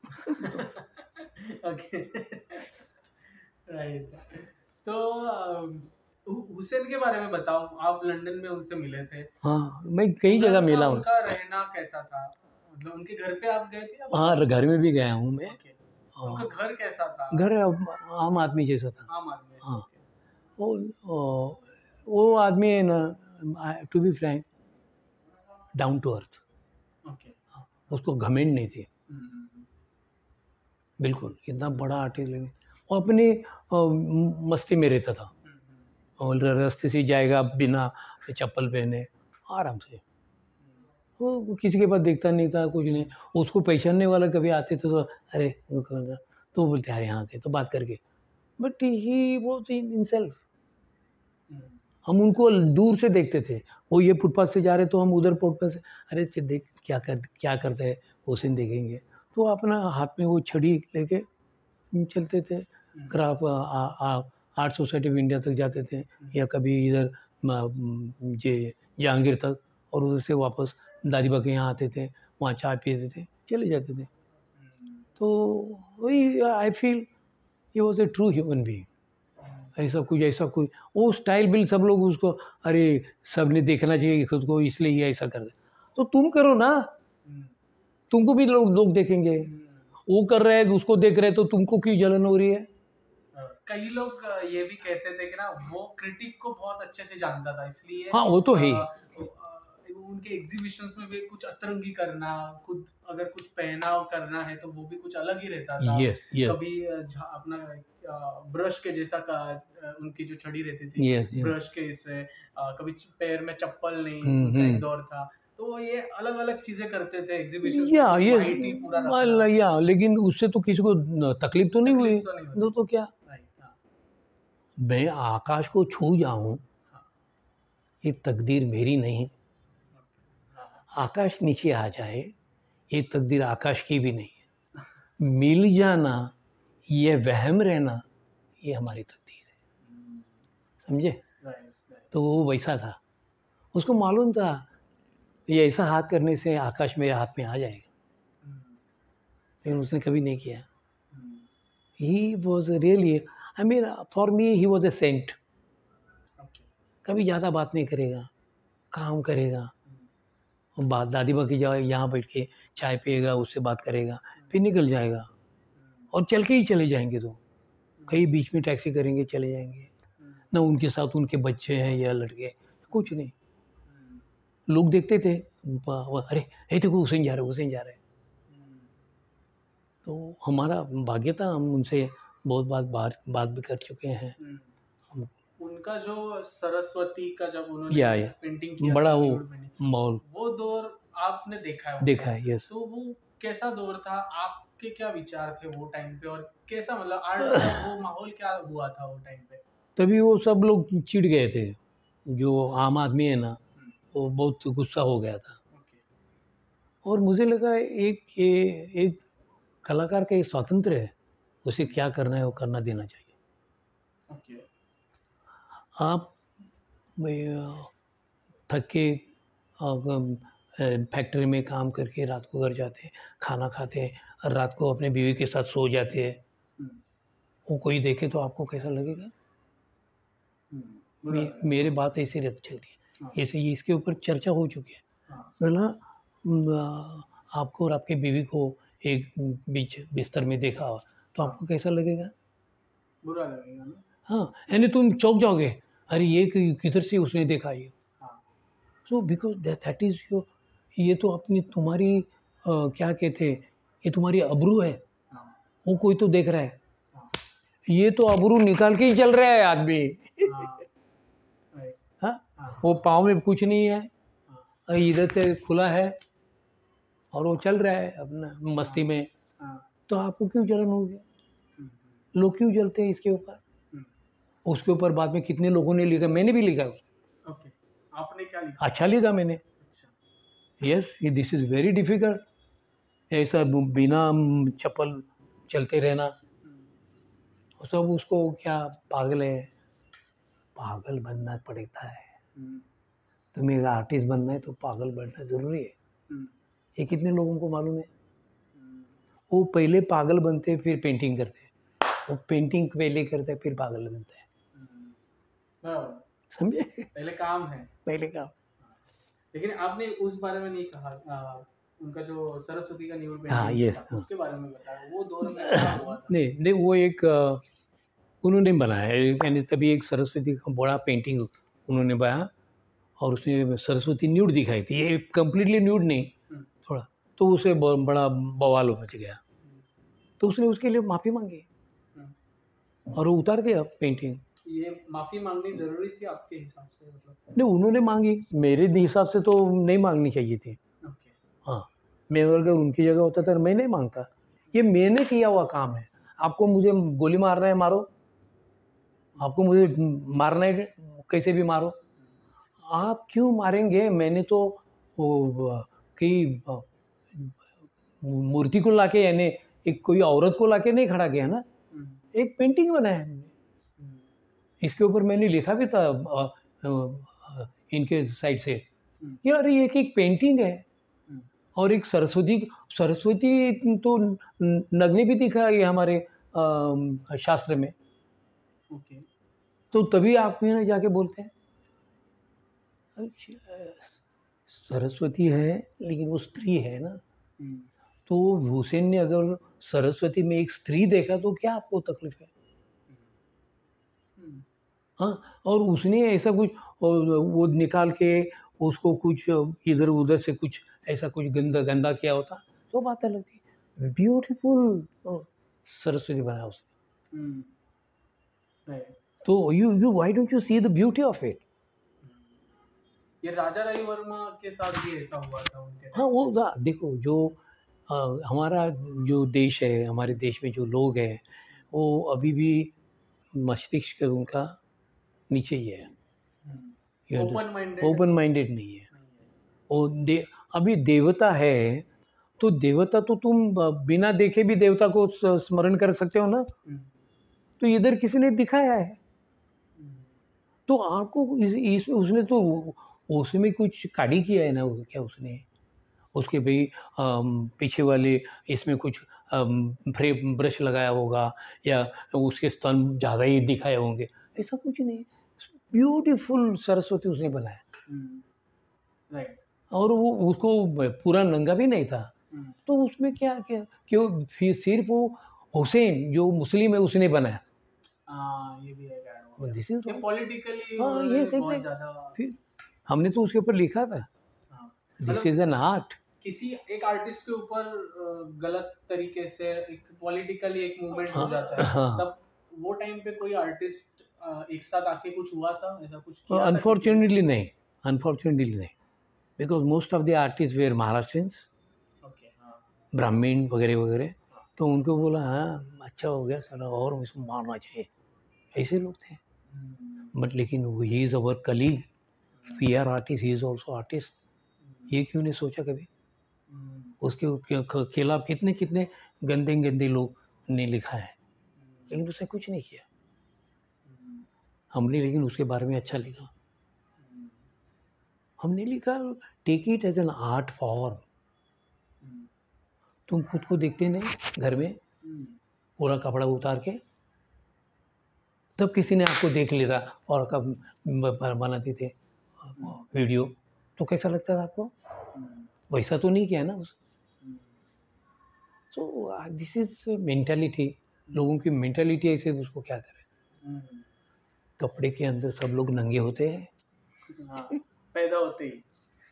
Okay right. तो अम, हु- हुसैन के बारे में बताओ, आप लंदन में उनसे मिले थे। हाँ, मैं कई उधर जगह का मिला हूँ। उनका रहना कैसा था? मतलब उनके घर पे आप गए थे या? हाँ, घर में भी गया हूँ मैं। ओके। हाँ, उनका घर कैसा था? घर अब आम आदमी जैसा था। आम आदमी? हाँ। ओके। वो वो- वो आदमी है ना, to be frank, down to earth. Okay. उसको घमंड नहीं थी हम्म, हम्म, बिल्कुल, इतना बड़ा आर्टिस्ट, लेकिन वो अपनी अ, म- मस्ती में रहता था, हम्म, हम्म, और रास्ते से जाएगा बिना चप्पल पहने आराम से। वो किसी के पास देखता नहीं था, कुछ नहीं। उसको पहचानने वाला कभी आते थे तो अरे वो कौन था? तो बोलते अरे यहाँ के, तो बात करके, but he was in himself. Hmm, हम उनको दूर से देखते थे, वो ये फुटपाथ से जा रहे तो हम उधर फुटपाथ से, अरे चे- देख क्या कर क्या करता है हुसैन, देखेंगे। तो अपना हाथ में वो छड़ी लेके चलते थे, craft art society of India तक जाते थे, या कभी इधर म, जे जहांगीर तक, और उधर से वापस दादीबा के यहाँ आते थे, वहाँ चाय पीते थे, चले जाते थे। हम्म, तो वही I feel he was a true human being. ऐसा कुछ ऐसा कुछ वो स्टाइल बिल सब लोग उसको, अरे सबने देखना चाहिए खुद को इसलिए ये ऐसा कर दे, तो तुम करो ना, हम्म, तुमको भी लोग लोग देखेंगे। हम्म। वो कर रहे हैं उसको देख रहे हैं, तो तुमको क्यों जलन हो रही है? कई लोग अ, ये भी कहते थे कि ना वो क्रिटिक को बहुत अच्छे से जानता था, इसलिए हाँ, वो तो है ही। अ, अ, उनके एग्जीबिशंस में भी कुछ अतरंगी करना, खुद अगर कुछ पहनाव करना है तो वो भी कुछ अलग ही रहता था। यस यस कभी अ, झा- अपना ब्रश के जैसा का, अ, उनकी जो छड़ी रहती थी यस यस ब्रश के इससे, अ, कभी च- पैर में चप्पल नहीं, हम्म, उनका एक हम्म। दौर था। तो वो ये अलग अलग चीजें करते थे एग्जीबिशन या में, ये वाइट ही पूरा रखना। या लेकिन उससे तो किसी को तकलीफ तो नहीं हुई, तकलीफ तो नहीं होती। तो, तो क्या राइट हाँ। मैं आकाश को छू जाऊं, हाँ, ये तकदीर मेरी नहीं। हाँ, आकाश नीचे आ जाए, ये तकदीर आकाश की भी नहीं है। मिल जाना, ये वहम रहना, ये हमारी तकदीर है। समझे? Right right. तो वो वैसा था, उसको मालूम था ये ऐसा हाथ करने से आकाश मेरे हाथ में आ जाएगा, लेकिन उसने कभी नहीं किया। He was really, I mean for me he was a saint. कभी ज़्यादा बात नहीं करेगा, काम करेगा, और बात दादी माँ की जगह यहाँ बैठ के चाय पिएगा, उससे बात करेगा, फिर निकल जाएगा, और चल के ही चले जाएंगे। तो कहीं बीच में टैक्सी करेंगे, चले जाएंगे। ना उनके साथ उनके बच्चे हैं या लड़के, कुछ नहीं। लोग देखते थे, अरे ये देखो हुसैन जा रहे हुसैन जा रहे तो हमारा भाग्य था, हम उनसे बहुत बात बात बात भी कर चुके हैं। उनका जो सरस्वती का जब उन्होंने या, या, पेंटिंग किया बड़ा था, वो में, मॉल, वो दौर आपने देखा है? देखा है, यस। तो वो कैसा दौर था? आपके क्या विचार थे वो टाइम पे, और कैसा मतलब आर्ट का वो माहौल क्या हुआ था वो टाइम पे? तभी वो सब लोग चिढ़ गए थे, जो आम आदमी है ना, वो बहुत गुस्सा हो गया था। और मुझे लगा एक ये एक कलाकार का ये स्वातंत्र्य है, उसे क्या करना है वो करना देना चाहिए। okay. आप थक के फैक्ट्री में काम करके रात को घर जाते, खाना खाते, और रात को अपने बीवी के साथ सो जाते हैं, वो कोई देखे तो आपको कैसा लगेगा? मे, मेरे बात ऐसी रहती चलती है। जैसे ये इसके ऊपर चर्चा हो चुकी है, बोला आपको और आपके बीवी को एक बीच बिस्तर में देखा तो आपको कैसा लगेगा? बुरा लगेगा ना। हाँ, यानी तुम चौंक जाओगे, अरे ये किधर से उसने देखा ये। So because that is your, ये तो अपनी तुम्हारी uh, क्या कहते, ये तुम्हारी अबरू है। वो कोई तो देख रहा है, ये तो अबरू निकाल के ही चल रहा है आदमी। हाँ, वो पाँव में कुछ नहीं है, इधर से खुला है और वो चल रहा है अपना मस्ती में। तो आपको क्यों जलन होगी? लोग क्यों जलते हैं इसके ऊपर? उसके ऊपर बाद में कितने लोगों ने लिखा, मैंने भी लिखा। ओके, आपने क्या लिखा? अच्छा लिखा मैंने। Yes, this is very difficult. ऐसा बिना चप्पल चलते रहना, सब उसको क्या पागल है, पागल बनना पड़ता है। तुम्हें एक आर्टिस्ट बनना है तो पागल बनना ज़रूरी है। ये कितने लोगों को मालूम है? वो पहले पागल बनते फिर पेंटिंग करते, वो पेंटिंग पहले करते फिर पागल बनते हैं। समझे? पहले काम है, पहले काम। लेकिन आपने उस बारे में नहीं कहा, आ, उनका जो सरस्वती का न्यूड हाँ, यस, उसके बारे में बताया, वो दौर में क्या हुआ था? नहीं नहीं, वो एक उन्होंने बनाया है, यानी तभी एक सरस्वती का बड़ा पेंटिंग उन्होंने बनाया, और उसमें सरस्वती न्यूड दिखाई थी। ये कम्प्लीटली न्यूड नहीं, थोड़ा, तो उसे बड़ा बवाल मच गया। तो उसने उसके लिए माफ़ी मांगी और वो उतार दिया पेंटिंग। ये माफ़ी मांगनी ज़रूरी थी आपके हिसाब से? मतलब नहीं, उन्होंने मांगी, मेरे हिसाब से तो नहीं मांगनी चाहिए थी। ओके। हाँ, मैं अगर उनकी जगह होता तो मैं नहीं मांगता। ये मैंने किया हुआ काम है। आपको मुझे गोली मारना है, मारो। आपको मुझे मारना है, कैसे भी मारो। आप क्यों मारेंगे? मैंने तो कई मूर्ति को लाके, यानी एक कोई औरत को लाके नहीं खड़ा किया ना, एक पेंटिंग बनाया है। इसके ऊपर मैंने लिखा भी था आ, आ, इनके साइड से कि अरे ये एक पेंटिंग है, और एक सरस्वती सरस्वती तो नग्न भी दिखा है हमारे आ, शास्त्र में। ओके। तो तभी आप ना जाके बोलते हैं सरस्वती है, लेकिन वो स्त्री है ना। तो हुसैन ने अगर सरस्वती में एक स्त्री देखा तो क्या आपको तकलीफ है? हाँ, और उसने ऐसा कुछ वो निकाल के उसको कुछ इधर उधर से कुछ ऐसा कुछ गंदा गंदा किया होता तो बात अलग थी। ब्यूटीफुल सरस्वती बनाया उसने। तो you you why don't you see the beauty of it? ये राजा रवि वर्मा के साथ भी ऐसा हुआ था उनके। हाँ, वो देखो, जो आ, हमारा जो देश है, हमारे देश में जो लोग हैं, वो अभी भी मस्तिष्क उनका नीचे ही है, ओपन माइंडेड ओपन माइंडेड नहीं है। वो दे अभी देवता है तो देवता तो तुम बिना देखे भी देवता को स्मरण कर सकते हो ना। तो इधर किसी ने दिखाया है, तो आपको इस, इस उसने तो उसमें कुछ काड़ी किया है ना वो क्या उसने, उसके भाई अम, पीछे वाले इसमें कुछ फ्रेम ब्रश लगाया होगा या उसके स्तन ज़्यादा ही दिखाए होंगे, ऐसा कुछ नहीं। ब्यूटीफुल सरस्वती उसने बनाया, राइट। और वो उसको पूरा नंगा भी नहीं था, तो उसमें क्या क्या क्यों फिर सिर्फ वो हुसैन जो मुस्लिम है उसने बनाया। हाँ, ये भी है यार। दिस इज ये पॉलिटिकली हाँ ये बहुत सही ज्यादा। फिर हमने तो उसके ऊपर लिखा था, हाँ, दिस इज एन आर्ट। किसी एक आर्टिस्ट के ऊपर अ, गलत तरीके से एक पॉलिटिकली एक मूवमेंट हो हाँ, जाता है, हाँ। तब वो टाइम पे कोई आर्टिस्ट एक साथ आके कुछ हुआ था, ऐसा कुछ किया था किसी ने? अनफॉर्चुनेटली नहीं, अनफॉर्चुनेटली नहीं, because most of the artist were Maharashtrians, okay, हाँ, ब्राह्मण वगैरह वगैरह, तो उनको बोला हाँ अच्छा हो गया सारा और इसको मारना चाहिए, ऐसे लोग थे। बट लेकिन he is our colleague, we are artist, he is also artist, ये क्यों नहीं सोचा कभी? उसके ख- ख- खिलाफ कितने कितने गंदे गंदे लोग ने लिखा है, लेकिन उसने कुछ नहीं किया। हमने लेकिन उसके बारे में अच्छा लिखा, हमने लिखा take it as an art form. तुम खुद को देखते नहीं घर में पूरा कपड़ा उतार के, तब किसी ने आपको देख लिया और कब ब- बनाते थे वीडियो, तो कैसा लगता था आपको? वैसा तो नहीं किया ना उस। सो दिस इज मेंटालिटी, लोगों की मेंटालिटी ऐसे, उसको क्या करें। कपड़े के अंदर सब लोग नंगे होते हैं, हाँ, पैदा होते ही।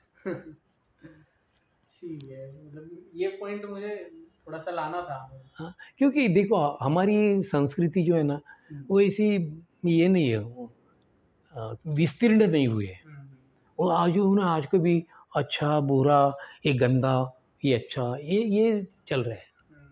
ठीक है, मतलब ये पॉइंट मुझे थोड़ा सा लाना था। हाँ, क्योंकि देखो हमारी संस्कृति जो है ना वो ऐसी ये नहीं है, वो अ, विस्तीर्ण नहीं हुई है। वो आज ना आज को भी अच्छा बुरा, ये गंदा ये अच्छा, ये ये चल रहा है।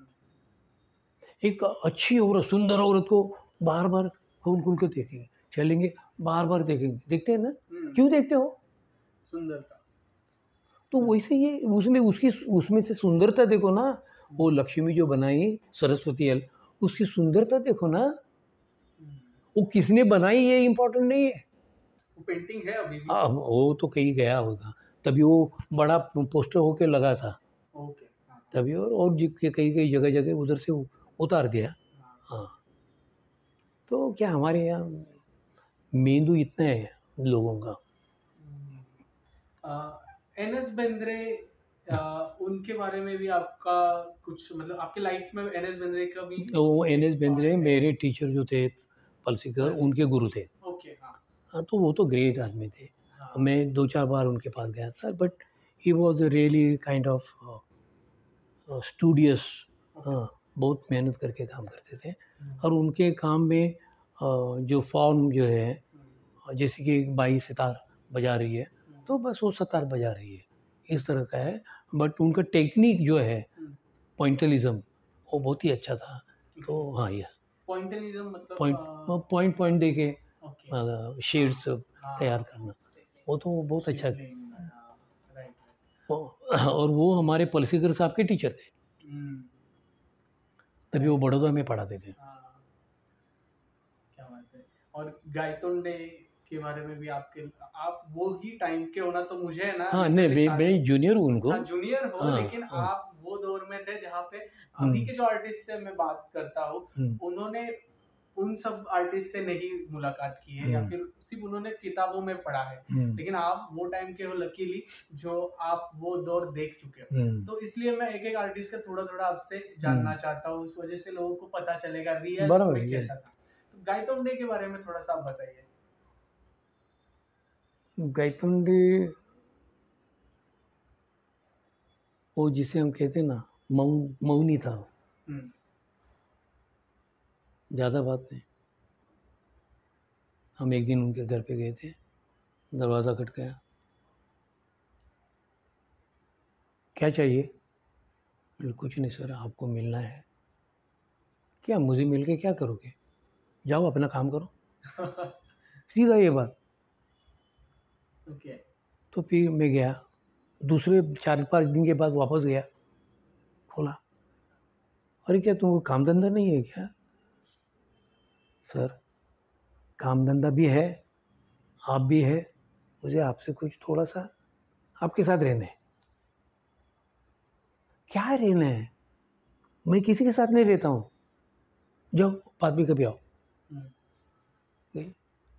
एक अच्छी औरत, सुंदर औरत को बार बार खोल खोल के देखेंगे, चलेंगे बार बार देखेंगे, देखते हैं ना, क्यों देखते हो? सुंदरता। तो वैसे ये उसने उसकी उसमें से सुंदरता देखो ना, वो लक्ष्मी जो बनाई सरस्वती अल, उसकी सुंदरता देखो ना, वो किसने बनाई ये इम्पोर्टेंट नहीं है। वो पेंटिंग है अभी भी। हाँ वो तो कहीं गया होगा, तभी वो बड़ा पोस्टर होके लगा था, ओके, हाँ, तभी और और जी- के कई कई जगह जगह उधर से उ- उतार दिया। हाँ, तो क्या हमारे यहाँ मेंदू इतना है लोगों का। एन एस बेंद्रे, अ, उनके बारे में भी आपका कुछ, मतलब आपके लाइफ में एन एस बेंद्रे का भी? वो एन एस बेंद्रे मेरे टीचर जो थे पलसीकर, उनके गुरु थे। ओके, हाँ, हाँ, तो वो तो ग्रेट आदमी थे, हाँ, मैं दो चार बार उनके पास गया था, but he was really kind of studious, हाँ, बहुत मेहनत करके काम करते थे। और उनके काम में अ, जो फॉर्म जो है, जैसे कि बाई सितार बजा रही है तो बस वो सितार बजा रही है, इस तरह का है। बट उनका टेक्निक जो है पॉइंटलिज्म, वो बहुत ही अच्छा था। तो हाँ, यस, पॉइंटलिज्म मतलब पॉइंट पॉइंट पॉइंट दे के ओके, शेड्स तैयार करना, वो तो बहुत अच्छा है। राइट, वो- और वो हमारे पलसीकर साहब के टीचर थे, तभी वो बड़ौदा में पढ़ाते थे। क्या बात है। और गायतोंडे के बारे में भी आपके, आप वो ही टाइम के होना, तो मुझे है ना, हाँ नहीं, मैं मैं जूनियर हूँ उनको। हाँ, जूनियर हो, हाँ, लेकिन हाँ, आप वो दौर में थे जहाँ पे अभी के जो आर्टिस्ट से मैं बात करता हूँ, उन्होंने उन सब आर्टिस्ट से नहीं मुलाकात की है, या फिर सिर्फ उन्होंने किताबों में पढ़ा है, लेकिन आप वो टाइम के हो लकीली, जो आप वो दौर देख चुके हो। तो इसलिए मैं एक एक आर्टिस्ट का थोड़ा थोड़ा आपसे जानना चाहता हूँ, उस वजह से लोगों को पता चलेगा रियल में कैसा था। तो गायतोंडे के बारे में थोड़ा सा आप बताइए। गायतोंडे वो जिसे हम कहते हैं ना, मौन मौनी था, ज़्यादा बात नहीं। हम एक दिन उनके घर पे गए थे, दरवाज़ा खटकाया, क्या चाहिए? बोले कुछ नहीं सर, आपको मिलना है। क्या मुझे मिल के क्या करोगे? जाओ अपना काम करो। सीधा ये बात। ओके। तो फिर मैं गया, दूसरे चार पाँच दिन के बाद वापस गया, खोला, अरे क्या तुमको काम धंधा नहीं है क्या? सर काम धंधा भी है, आप भी है, मुझे आपसे कुछ थोड़ा सा आपके साथ रहना है। क्या रहना है, मैं किसी के साथ नहीं रहता हूँ, जाओ बाद में कभी आओ। गई।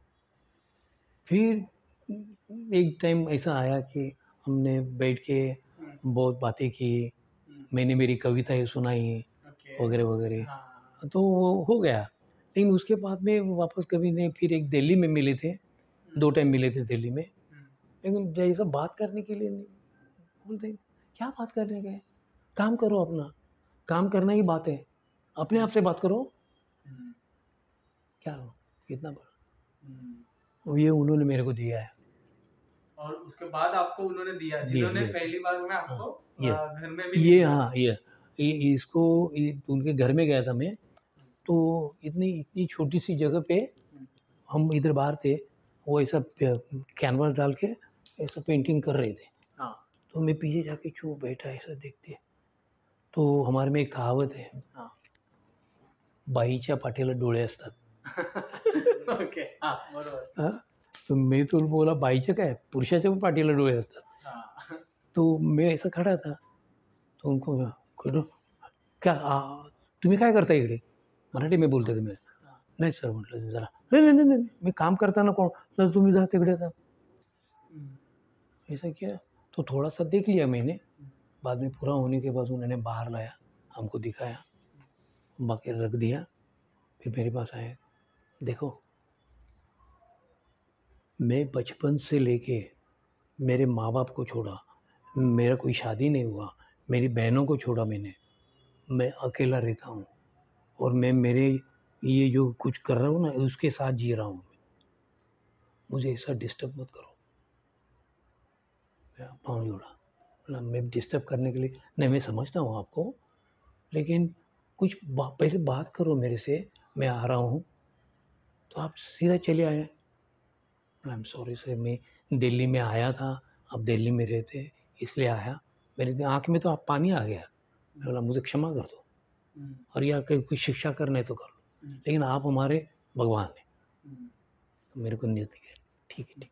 फिर एक टाइम ऐसा आया कि हमने बैठ के बहुत बातें की, मैंने मेरी कविताएं सुनाई वगैरह वगैरह, तो वो हो गया। लेकिन उसके बाद में वापस कभी नहीं, फिर एक दिल्ली में मिले थे, दो टाइम मिले थे दिल्ली में, लेकिन जैसा बात करने के लिए नहीं। बोलते क्या बात करने गए, काम करो अपना, काम करना ही बात है, अपने आप से बात करो। क्या हो कितना बड़ा ये उन्होंने मेरे को दिया है। और उसके बाद आपको उन्होंने दिया, जिन्होंने दिया। पहली बार में आपको ये आ, घर में भी ये दिया। हाँ ये, ये इसको ये, उनके घर में गया था मैं, तो इतनी इतनी छोटी सी जगह पे हम इधर बाहर थे, वो ऐसा कैनवास डाल के ऐसा पेंटिंग कर रहे थे। हाँ। तो मैं पीछे जाके चुप बैठा ऐसा देखते, तो हमारे में एक कहावत है, हाँ। बाईच्या पाठीला डोळे असतात। ओके, हाँ, बरोबर। हाँ, तो मैं तो बोला बाईच्या काय, पुरुषाच्या पण पाठीला डोळे असतात। हाँ। तो मैं ऐसा खड़ा था, तो उनको करो क्या आ, तुम्ही काय करता इकडे, मराठी में बोलते थे मैं। नाही सर म्हटलं जरा, नाही नाही नाही मी काम करताना कोण, तर तुम्ही जा तिकडे जा। ऐसा किया, तो थोड़ा सा देख लिया मैंने, बाद में पूरा होने के बाद उन्होंने बाहर लाया, हमको दिखाया, बाकी रख दिया। फिर मेरे पास आए, देखो मैं बचपन से लेके मेरे माँ बाप को छोड़ा, मेरा कोई शादी नहीं हुआ, मेरी बहनों को छोड़ा मैंने, मैं अकेला रहता हूँ और मैं मेरे ये जो कुछ कर रहा हूँ ना उसके साथ जी रहा हूँ, मुझे ऐसा डिस्टर्ब मत करो। मैं पाँव जोड़ा, बोला मैं डिस्टर्ब करने के लिए नहीं, मैं समझता हूँ आपको, लेकिन कुछ बा, पहले बात करो मेरे से, मैं आ रहा हूँ। तो आप सीधा चले आए। आई एम सॉरी सर, मैं दिल्ली में आया था, आप दिल्ली में रहते इसलिए आया, मेरी आँख में तो आप पानी आ गया। मैं बोला मुझे क्षमा कर दो, और या कहीं कुछ शिक्षा करने तो कर लो, लेकिन आप हमारे भगवान हैं। तो मेरे को नियत है, ठीक है ठीक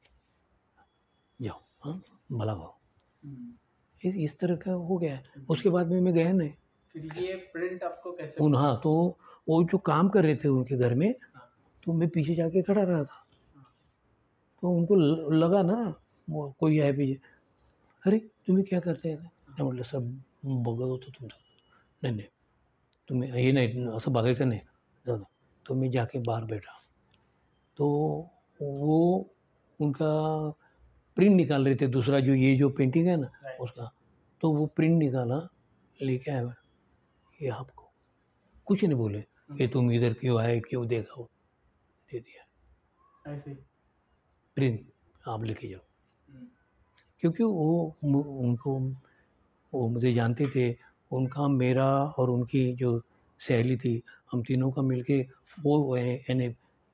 है जाओ, हाँ भला भाव। इस इस तरह का हो गया। उसके बाद में मैं गया नहीं। फिर ये प्रिंट आपको कैसे? उन हाँ, तो वो जो काम कर रहे थे उनके घर में, तो मैं पीछे जाके खड़ा रहा था, तो उनको लगा ना वो कोई है पीछे, अरे तुम्हें क्या करते हैं? मैं म्हटलं सर बघत होतो तुमचं, नहीं नहीं तुम्हें ये नहीं असं बघायचं नहीं, जाऊ। तो मैं जाके बाहर बैठा, तो वो उनका प्रिंट निकाल रहे थे दूसरा, जो ये जो पेंटिंग है ना उसका, तो वो प्रिंट निकाला, लेके आया, ये आपको कुछ नहीं बोले, ये तुम इधर क्यों आए, क्यों देखा, हो दे दिया ऐसे प्रिंट, आप लेके जाओ। क्योंकि वो उनको वो मुझे जानते थे, उनका मेरा और उनकी जो सहेली थी, हम तीनों का मिलके वो यानी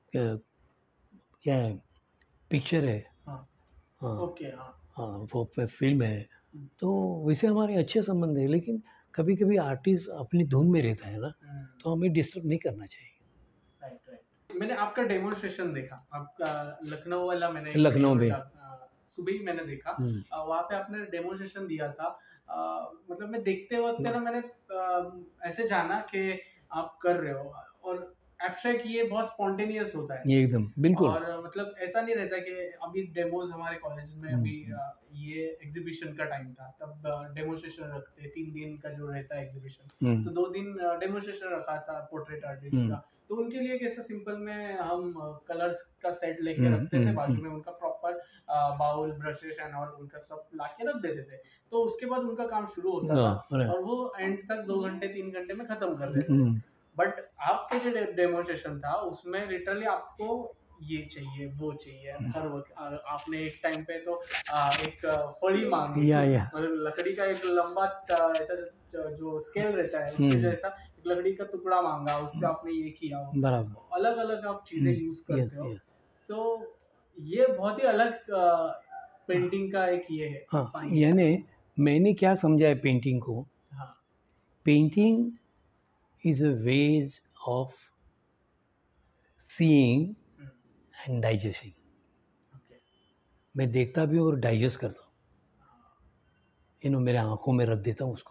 क्या है पिक्चर है। हाँ। हाँ ओके, हाँ हाँ वो फिल्म है, तो वैसे हमारे अच्छे संबंध है, लेकिन कभी कभी आर्टिस्ट अपनी धुन में रहता है ना, तो हमें डिस्टर्ब नहीं करना चाहिए। Right right. मैंने आपका डेमोन्स्ट्रेशन देखा, आपका लखनऊ वाला, मैंने लखनऊ में सुबह ही मैंने देखा, वहाँ पे आपने डेमोन्स्ट्रेशन दिया था। आ, मतलब मैं देखते वक्त ना मैंने आ, ऐसे जाना कि आप कर रहे हो, और एब्स्ट्रैक्ट ये बहुत स्पॉन्टेनियस होता है ये एकदम बिल्कुल, और मतलब ऐसा नहीं रहता कि अभी डेमोज हमारे कॉलेज में अभी ये एग्जीबिशन का टाइम था, तब डेमोन्स्ट्रेशन रखते, तीन दिन का जो रहता है एग्जीबिशन, तो दो दिन डेमोन्स्ट्रेशन रखा था पोर्ट्रेट आर्टिस्ट का। तो उनके लिए कैसे सिंपल में हम कलर्स का सेट लेके रखते थे, बाजू में उनका proper bowl brushes and all उनका सब लाके रख देते थे, तो उसके बाद उनका काम शुरू होता था और वो एंड तक दो घंटे तीन घंटे में खत्म कर देते थे। बट आपके जो डेमोन्स्ट्रेशन था उसमें लिटरली आपको ये चाहिए वो चाहिए हर वक्त। आपने एक टाइम पे तो आ, एक फड़ी मांगी, मतलब लकड़ी का एक लंबा ऐसा जो स्केल रहता है उसके जैसा एक लकड़ी का टुकड़ा मांगा, उससे आपने ये किया, अलग अलग आप चीजें यूज करते हो। तो ये बहुत ही अलग पेंटिंग का एक ये है। हाँ, यानी मैंने क्या समझा है पेंटिंग को, हाँ, painting is a ways of seeing and digesting. Okay. मैं देखता भी हूँ और डाइजेस्ट करता हूँ, यू नो, मेरे आँखों में रख देता हूँ उसको,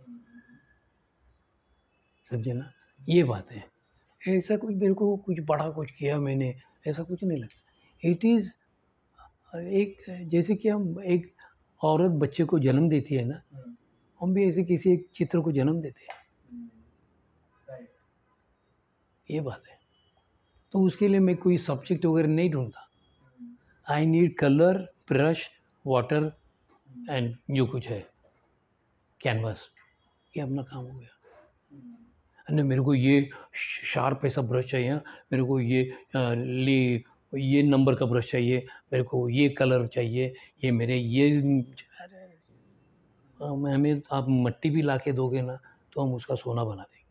समझे ना, ये बात है। ऐसा कुछ मेरे को कुछ बड़ा कुछ किया मैंने, ऐसा कुछ नहीं लगता। इट इज़ एक, जैसे कि हम एक औरत बच्चे को जन्म देती है ना, हम भी ऐसे किसी एक चित्र को जन्म देते हैं, ये बात है। तो उसके लिए मैं कोई सब्जेक्ट वगैरह नहीं ढूंढता। I need colour, brush, water and जो कुछ है कैनवास, ये अपना काम हो गया। नहीं मेरे को ये शार्प ऐसा ब्रश चाहिए, मेरे को ये आ, ले ये नंबर का ब्रश चाहिए, मेरे को ये कलर चाहिए, ये मेरे ये, अरे हाँ, हमें आप मट्टी भी ला के दोगे ना तो हम उसका सोना बना देंगे।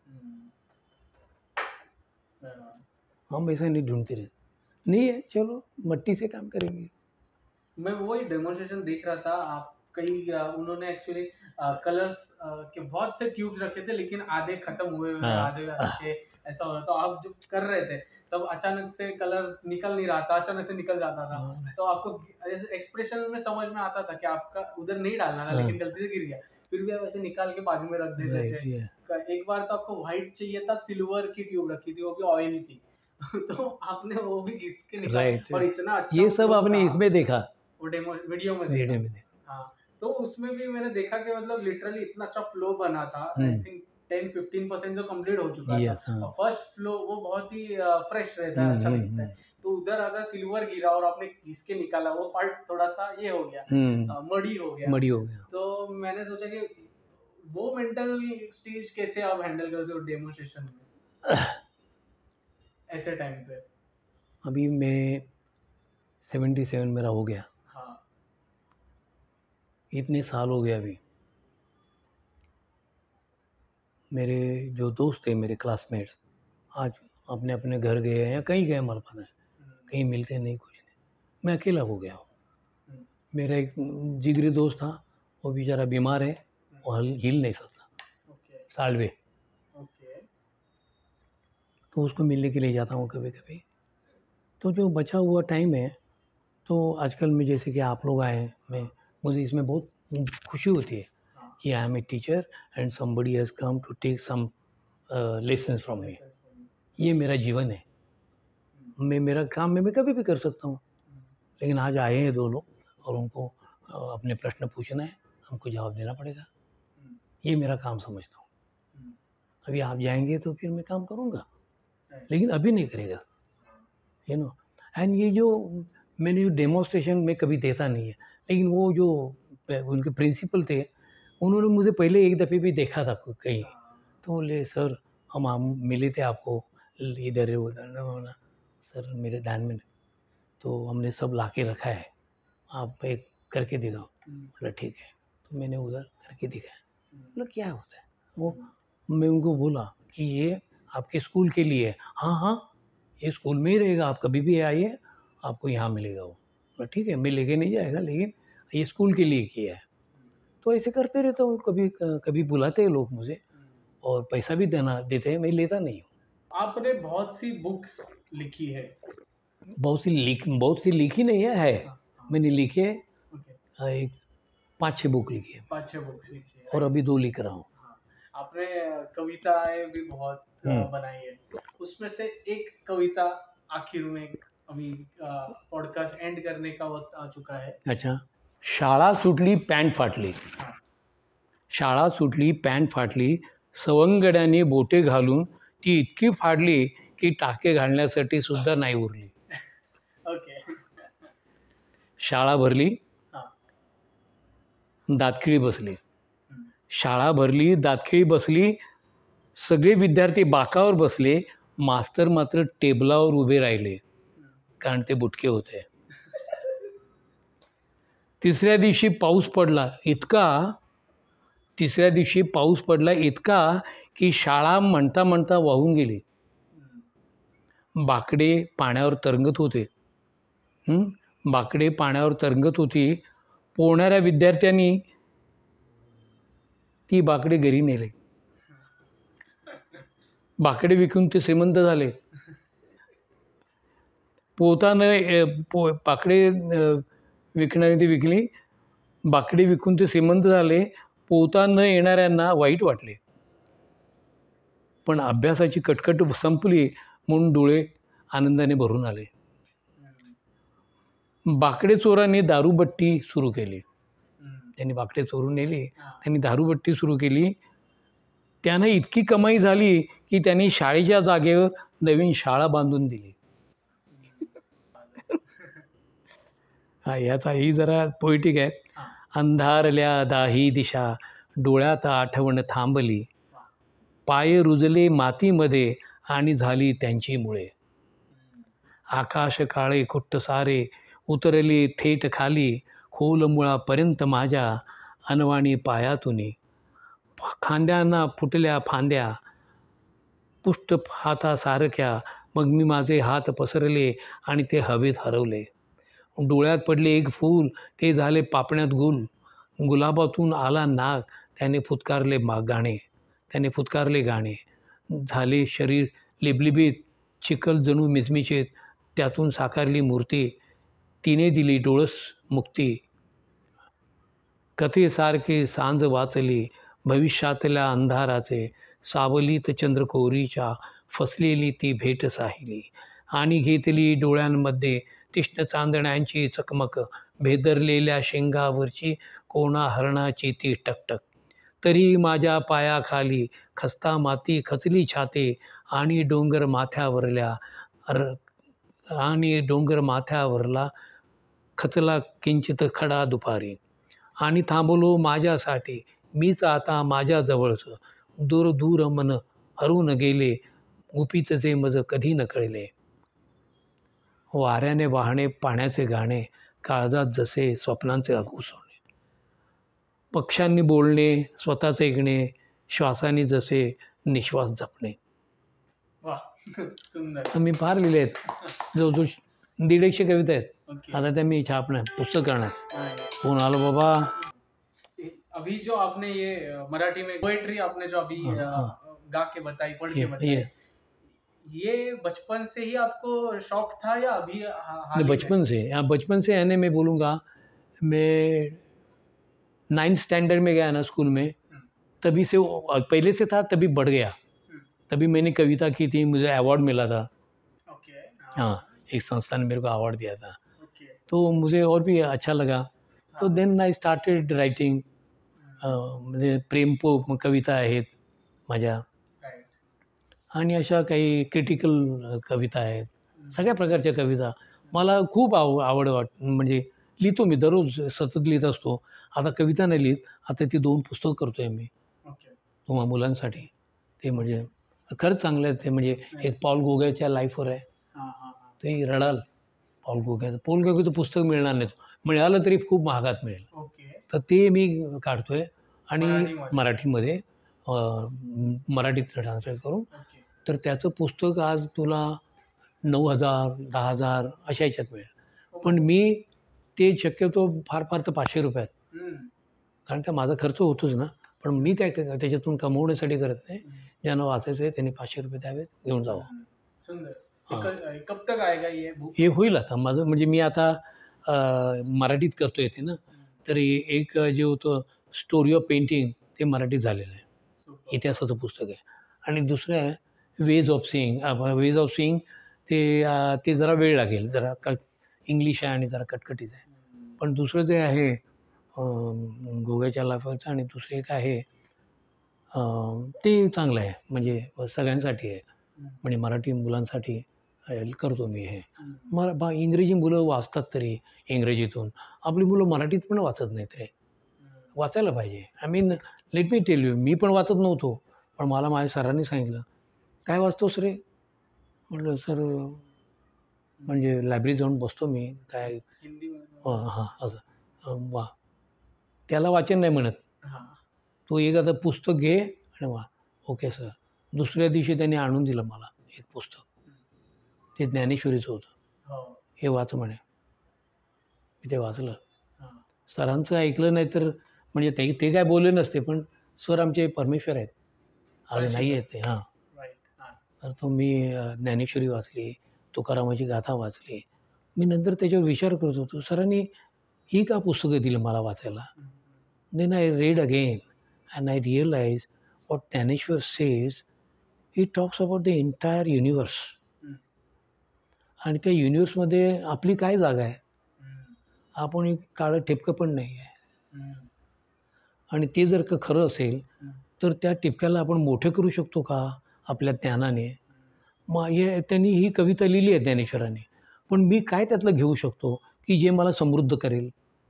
हम ऐसा नहीं ढूंढते रहते, नहीं है चलो मट्टी से काम करेंगे। मैं वही डेमोन्स्ट्रेशन देख रहा था, आप कई अ, उन्होंने एक्चुअली कलर्स के बहुत से ट्यूब्स रखे थे, लेकिन आधे खत्म हुए हुए, हाँ। आधे अच्छे, ऐसा हो रहा था। तो आप जब कर रहे थे तब अचानक से कलर निकल नहीं रहा था, अचानक से निकल जाता था, हाँ। तो आपको एक्सप्रेशन में समझ में आता था कि आपका उधर नहीं डालना था, हाँ। लेकिन गलती से गिर गया, फिर भी आप ऐसे निकाल के बाजू में रख देते राइट, थे। ये क- एक बार तो आपको व्हाइट चाहिए था, सिल्वर की ट्यूब रखी थी, वो भी ऑयल की तो आपने वो भी घिस के निकाला, राइट, और इतना अच्छा ये वो सब flow आपने था, इसमें देखा, वो डेमो वीडियो में देखा। वीडियो में देखा। हाँ, तो उसमें भी मैंने देखा कि मतलब लिटरली इतना अच्छा फ्लो बना था। I hmm. Think ten fifteen percent जो कंप्लीट हो चुका Yes, था, हाँ। और फर्स्ट फ्लो वो बहुत ही फ्रेश रहता है, हम्म, अच्छा हम्म, दिखता है। तो उधर अगर सिल्वर गिरा और आपने घिस के निकाला, वो पार्ट थोड़ा सा ये हो गया, हम्म, अ, मड़ी हो गया। मड़ी हो गया। तो मैंने सोचा कि वो मेंटल स्टेज कैसे आप हैंडल करते हो डेमोन्स्ट्रेशन में ऐसे टाइम पे? अभी मैं सेवेंटी सेवन मेरा हो गया, हाँ, इतने साल हो गए। अभी मेरे जो दोस्त थे, मेरे क्लासमेट्स, आज अपने अपने घर गए हैं या कहीं गए, हमारे पता है, कहीं मिलते नहीं, कुछ नहीं, मैं अकेला हो गया हूँ। मेरा एक जिगरी दोस्त था, वो बेचारा बीमार है, वो हल हिल नहीं सकता, ओके सालवे, ओके तो उसको मिलने के लिए जाता हूँ कभी कभी। तो जो बचा हुआ टाइम है, तो आजकल में जैसे कि आप लोग आए हैं, मैं मुझे इसमें बहुत खुशी होती है कि I am a teacher and somebody has come to take some lessons from me. ये मेरा जीवन है, मैं मेरा काम में मैं कभी भी कर सकता हूँ, लेकिन आज आए हैं दो लोग और उनको अ, अपने प्रश्न पूछना है, हमको जवाब देना पड़ेगा, ये मेरा काम समझता हूँ। अभी आप जाएंगे तो फिर मैं काम करूँगा, लेकिन अभी नहीं करेगा, यू नो। एंड ये जो मैंने जो डेमोन्स्ट्रेशन में कभी देता नहीं है, लेकिन वो जो उनके प्रिंसिपल थे, उन्होंने मुझे पहले एक दफ़े भी देखा था कहीं, तो बोले सर हम हम मिले थे आपको इधर उधर, सर मेरे ध्यान में, तो हमने सब ला के रखा है, आप एक करके दिखाओ। बोला ठीक है, तो मैंने उधर करके दिखाया। बोला क्या होता है वो, मैं उनको बोला कि ये आपके स्कूल के लिए है। हाँ हाँ, ये स्कूल में ही रहेगा, आप कभी भी आइए, आपको यहाँ मिलेगा वो। बोला ठीक है, मैं लेके नहीं जाएगा, लेकिन ये स्कूल के लिए किया है। तो ऐसे करते रहता हूँ, कभी कभी बुलाते हैं लोग मुझे और पैसा भी देना देते हैं, मैं लेता नहीं हूँ। आपने बहुत सी बुक्स लिखी है। बहुत सी लिख बहुत सी लिखी नहीं है, है मैंने लिखे है, ओके, एक पाँच छः बुक लिखी है पाँच छह बुक्स लिखी है, और अभी दो लिख रहा हूँ। हाँ, आपने कविताएं भी बहुत अ, हम्म। बनाई है। उसमें से एक कविता आखिर में, अभी पॉडकास्ट एंड करने का वक्त आ चुका है। अच्छा, शाळा सुटली पॅन्ट फाटली, शाळा सुटली पॅन्ट फाटली, सवंगड्याने बोटे घालून ती इतकी फाडली की टाके घालण्यासाठी सुद्धा नाही उरली. ओके, शाळा भरली, हाँ, दातखिळी बसली. हम्म, शाळा भरली, दातखिळी बसली, सगळे विद्यार्थी बाकावर बसले, मास्तर मात्र टेबलावर उभे राहिले, कारण ते बुटके होते. तिसऱ्या दिवशी पाऊस पडला इतका तिसऱ्या दिवशी पाऊस पडला इतका की शाळा म्हणता म्हणता वाहून गेली. बाकडे पाण्यावर तरंगत होते. हं? बाकडे पाण्यावर तरंगत होती. पोहणाऱ्या विद्यार्थ्यांनी ती बाकडे घरी नेले. बाकडे विकून ते श्रीमंत झाले. पोहताना पो बाकडे विकणारी ती विकली. बाकडी विकून ते श्रीमंत झाले. पोहता न येणाऱ्यांना वाईट वाटले, पण अभ्यासाची कटकट संपली म्हणून डोळे आनंदाने भरून आले. बाकडे चोरांनी दारूबट्टी सुरू केली. त्यांनी बाकडे चोरून नेले, त्यांनी दारूबट्टी सुरू केली. त्यानं इतकी कमाई झाली की त्यांनी शाळेच्या जागेवर नवीन शाळा बांधून दिली. हा याचा ही जरा पोएटिक आहे. अंधारल्या दाही दिशा, डोळ्यात आठवण थांबली, पाय रुजले मातीमध्ये आणि झाली त्यांची मुळे. आकाश काळे खुट्ट सारे, उतरले थेट खाली, खोल मुळापर्यंत माझ्या अनवाणी पायातुनी. खांद्यांना फुटल्या फांद्या, पुष्ट हातासारख्या, मग मी माझे हात पसरले आणि ते हवेत हरवले. डोळ्यात पडले एक फूल, ते झाले पापण्यात गुल. गुलाबातून आला नाग, त्याने फुतकारले मा गाणे त्याने फुतकारले गाणे. झाले शरीर लिबलिबीत, चिखल जणू मिचमिचीत, त्यातून साकारली मूर्ती. तिने दिली डोळस मुक्ती. कथेसारखे सांज वाचली, भविष्यातल्या अंधाराचे, सावलीत चंद्रकोरीच्या फसलेली ती भेट साहिली. आणि घेतली डोळ्यांमध्ये तीक्ष्ण चांदण्यांची चकमक, भेदरलेल्या शेंगावरची कोणा हरणाची ती टकटक. तरी माझ्या पायाखाली खस्ता माती खचली छाते, आणि डोंगर माथ्यावरल्या आणि डोंगर माथ्यावरला खचला किंचित खडा दुपारी. आणि थांबलो माझ्यासाठी मीच आता माझ्या जवळचं, दूर दूर मन हरून गेले, गुपित जे मज कधी न कळले. वाऱ्याने वाहणे पाण्याचे गाणे, काळजात जसे स्वप्नांचे घुसवणे. पक्ष्यांनी बोलणे, स्वतःचे ऐकणे, श्वासाने जसे निश्वास जपणे. सुंदर. मी फार लिहिले आहेत, जवळजवळ दीड एकशे कविता आहेत. आता त्या मी छापणार, पुस्तक करणार. फोन आलो बाबा. अभी जो आपने ये मराठी में पोएट्री आपने जो अभी गा के बताई, पढ़ के बताई, ये बचपन से ही आपको शौक था या अभी हाल बचपन से? हाँ बचपन से, यानी मैं बोलूँगा मैं नाइन्थ स्टैंडर्ड में गया ना स्कूल में, तभी से पहले से था, तभी बढ़ गया. तभी मैंने कविता की थी, मुझे अवार्ड मिला था. हाँ, एक संस्था ने मेरे को अवार्ड दिया था, तो मुझे और भी अच्छा लगा. तो देन आई स्टार्टेड राइटिंग. म्हणजे प्रेमपो कविता आहेत माझ्या, आणि अशा काही क्रिटिकल कविता आहेत. सगळ्या प्रकारच्या कविता मला खूप आव आवड वाट म्हणजे लिहितो मी, दररोज सतत लिहित असतो. आता कविता नाही लिहित, आता ती दोन पुस्तकं करतो आहे मी तुम्हा मुलांसाठी. ते म्हणजे खरंच चांगलं आहे ते. म्हणजे एक पॉल गोगेच्या लाईफवर आहे, ते रडाल. पॉल गोगेचं पॉल गोगेचं पुस्तक मिळणार नाही, मिळालं तरी खूप महागात मिळेल. तर ते मी काढतो आहे आणि मराठीमध्ये मराठीत ट्रान्सलेट करून. तर त्याचं पुस्तक आज तुला नऊ हजार दहा हजार अशा ह्याच्यात मिळेल. पण मी ते शक्यतो फार फार तर पाचशे रुपयात, कारण का माझा खर्च होतोच ना. पण मी काय त्याच्यातून कमवण्यासाठी करत नाही. ज्यांना वाचायचं आहे त्यांनी पाचशे रुपये द्यावेत, घेऊन जावं. कब तक आएगा ये बुक? हे होईल आता माझं. म्हणजे मी आता मराठीत करतो येते ना, तर एक जे होतं स्टोरी ऑफ पेंटिंग, ते मराठीत झालेलं आहे, इतिहासाचं पुस्तक आहे. आणि दुसरं आहे ways of seeing. Ways of seeing ते ते जरा वेळ लागेल, जरा क इंग्लिश आहे आणि जरा कटकटीचं आहे. पण दुसरं जे आहे गोव्याच्या लाईफचं, आणि दुसरं एक आहे ते चांगलं आहे, म्हणजे सगळ्यांसाठी आहे. म्हणजे मराठी मुलांसाठी करतो मी हे. मरा बा इंग्रजी मुलं वाचतात तरी इंग्रजीतून, आपली मुलं मराठीत पण वाचत नाहीत रे. वाचायला पाहिजे. I mean let me tell you, मी पण वाचत नव्हतो, पण मला माझ्या सरांनी सांगितलं, काय वाचतोस रे? म्हटलं सर म्हणजे लायब्ररी जाऊन बसतो मी, काय हां असं. वा, त्याला वाचन नाही म्हणत, तू एक आता पुस्तक घे आणि वा. Okay sir. दुसऱ्या दिवशी त्यांनी आणून दिलं मला एक पुस्तक, ते ज्ञानेश्वरीचं होतं. हे वाच म्हणे. मी ते वाचलं. सरांचं ऐकलं नाही तर म्हणजे ते ते काय बोलले नसते, पण सर आमचे परमेश्वर आहेत, आज नाही आहेत ते. हां, तर तो मी ज्ञानेश्वरी वाचली, तुकारामाची गाथा वाचली. मी नंतर त्याच्यावर विचार करत होतो, सरांनी ही का पुस्तकं दिली मला वाचायला. Then I read again and I realise what Dnyaneshwar says. He talks about the entire universe. आणि त्या युनिवर्समध्ये आपली काय जागा आहे? आपण एक काळं ठिपकं पण नाही आहे. आणि ते जर का खरं असेल तर त्या टिपक्याला आपण मोठे करू शकतो का आपल्या ज्ञानाने? मग हे त्यांनी ही कविता लिहिली आहे ज्ञानेश्वरांनी, पण मी काय त्यातलं घेऊ शकतो की जे मला समृद्ध करेल?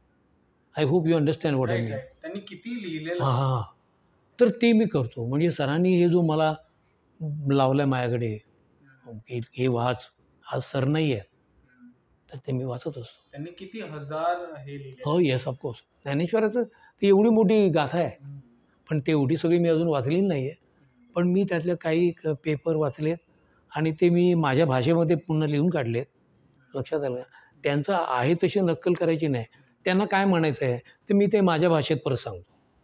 I hope you understand what I mean. त्यांनी किती लिहिलेलं. हां हां. तर ते मी करतो. म्हणजे सरांनी हे जो मला लावलं आहे माझ्याकडे की हे वाच, आज सर नाही आहे तर ते मी वाचत असतो. त्यांनी किती हजार हे लिहिले. हो येस ऑफकोर्स. ज्ञानेश्वराचं ती एवढी मोठी गाथा आहे, पण ते एवढी सगळी मी अजून वाचलेली नाही आहे. पण मी त्यातले काही क पेपर वाचलेत आणि ते मी माझ्या भाषेमध्ये पुन्हा लिहून काढलेत. लक्षात आलं का? त्यांचं आहे तशी नक्कल करायची नाही. त्यांना काय म्हणायचं आहे ते मी ते माझ्या भाषेत परत सांगतो.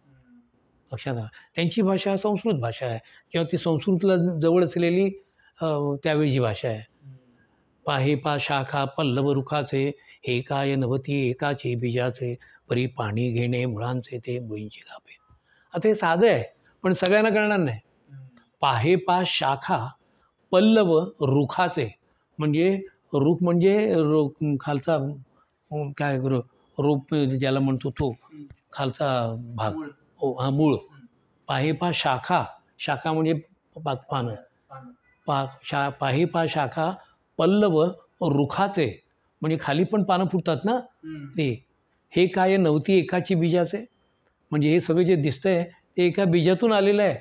लक्षात आलं. त्यांची भाषा संस्कृत भाषा आहे किंवा ती संस्कृतला जवळ असलेली त्यावेळची भाषा आहे. पाहे पा शाखा पल्लव रुखाचे, हे काय नवती एकाचे बीजाचे, परी पाणी घेणे मुळांचे ते मुळींची गाभे. आता हे साधं आहे पण सगळ्यांना कळणार नाही. पाहे पा शाखा पल्लव रुखाचे, म्हणजे रुख म्हणजे रो खालचा काय रो रोप ज्याला म्हणतो तो खालचा भाग. हो हा मूळ. पाहे पा शाखा, शाखा म्हणजे पा पानं. पा शा पाहे पा शाखा पल्लव रुखाचे, म्हणजे खाली पण पानं फुटतात ना ते. हे काय नव्हती एकाची बीजाचे, म्हणजे हे सगळं जे दिसतंय ते एका बीजातून आलेलं आहे.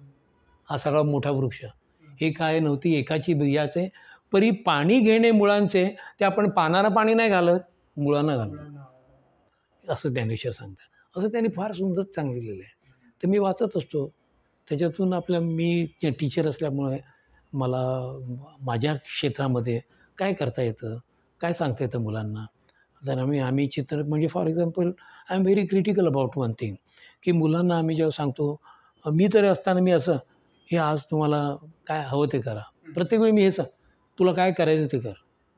हा सगळा मोठा वृक्ष. हे काय नव्हती एकाची बीजाचे, परी पाणी घेणे मुळांचे, ते आपण पानाला पाणी नाही घालत, मुळांना घालत, असं ज्ञानेश्वर सांगतात. असं त्यांनी फार सुंदर चांगलं लिहिलं आहे. तर मी वाचत असतो त्याच्यातून. आपल्या मी टीचर असल्यामुळे मला माझ्या क्षेत्रामध्ये काय करता येतं, काय सांगता येतं मुलांना. तर आम्ही आम्ही चित्र म्हणजे for example I am very critical about one thing, की मुलांना आम्ही जेव्हा सांगतो, मी तरी असताना मी असं हे आज तुम्हाला काय हवं ते करा. प्रत्येक वेळी मी हे सांग, तुला काय करायचं ते कर.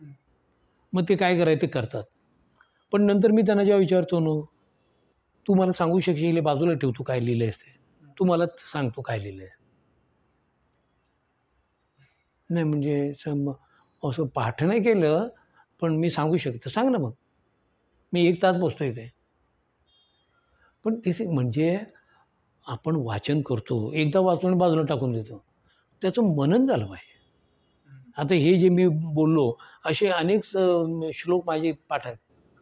मग ते काय करायचं ते करतात. पण नंतर मी त्यांना जेव्हा विचारतो नो, तू मला सांगू शकशील, बाजूला ठेव तू काय लिहिलं आहेस ते, तू मला सांग तू काय लिहिलं आहेस. नाही म्हणजे सम असं पाठ नाही केलं पण मी सांगू शकतो. सांग ना मग, मी एक तास बसतो इथे. पण तिथे म्हणजे आपण वाचन करतो, एकदा वाचून बाजूला टाकून देतो, त्याचं मनन झालं पाहिजे. आता हे जे मी बोललो असे अनेक श्लोक माझे पाठ आहेत.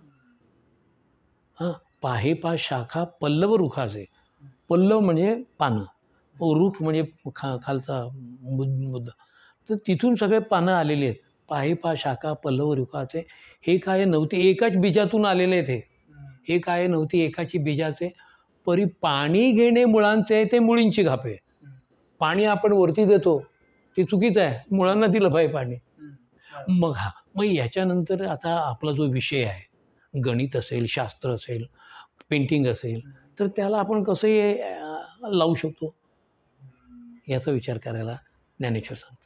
हां, पाहे पा शाखा पल्लव रुखाचे. पल्लव म्हणजे पानं, रुख म्हणजे खा खालचा मुद मुद्दा. तर तिथून सगळे पानं आलेली आहेत. पाहे पा शाखा पल्लव रुखाचे, हे काय नव्हती एकाच बीजातून आलेले आहेत. हे हे काय नव्हती एकाची बीजाचे, परी पाणी घेणे मुळांचे ते मुळींची घापे. पाणी आपण वरती देतो ते चुकीचं आहे, मुळांना दिलं पाहिजे पाणी. मग हा मग याच्यानंतर आता आपला जो विषय आहे, गणित असेल, शास्त्र असेल, पेंटिंग असेल, तर त्याला आपण कसं लावू शकतो याचा विचार करायला ज्ञानेश्वर सांगतात.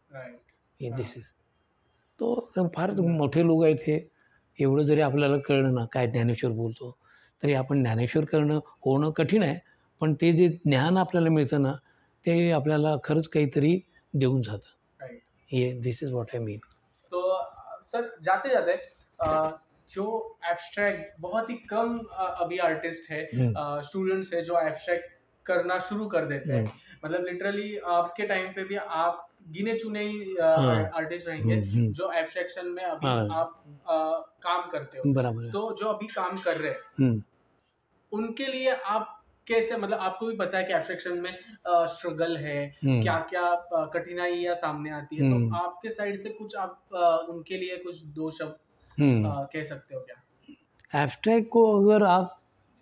दिस इज तो फार मोठे लोक आहेत हे. एवढं जरी आपल्याला कळलं ना काय ज्ञानेश्वर बोलतो, तरी आपण ज्ञानेश्वर करणं होणं कठीण आहे. पण ते जे ज्ञान आपल्याला मिळतं ना ते आपल्याला खरंच काहीतरी देऊन जातं. ये this is what I mean. तो सर जाते जाते जो एब्स्ट्रैक्ट बहुत ही कम अभी आर्टिस्ट है, स्टूडेंट्स है जो एब्स्ट्रैक्ट करना शुरू कर देते हैं. मतलब लिटरली आपके टाइम पे भी आप गिने चुने ही आर्टिस्ट रहेंगे जो एब्स्ट्रैक्शन में अभी आप आ, काम करते हो. बराबर. तो जो अभी काम कर रहे हैं उनके लिए आप कैसे, मतलब आपको भी पता है कि एब्स्ट्रैक्शन में स्ट्रगल है, क्या क्या कठिनाइयां सामने आती है, तो आपके साइड से कुछ आप आ, उनके लिए कुछ दो शब्द कह सकते हो क्या? एब्स्ट्रैक्ट को अगर आप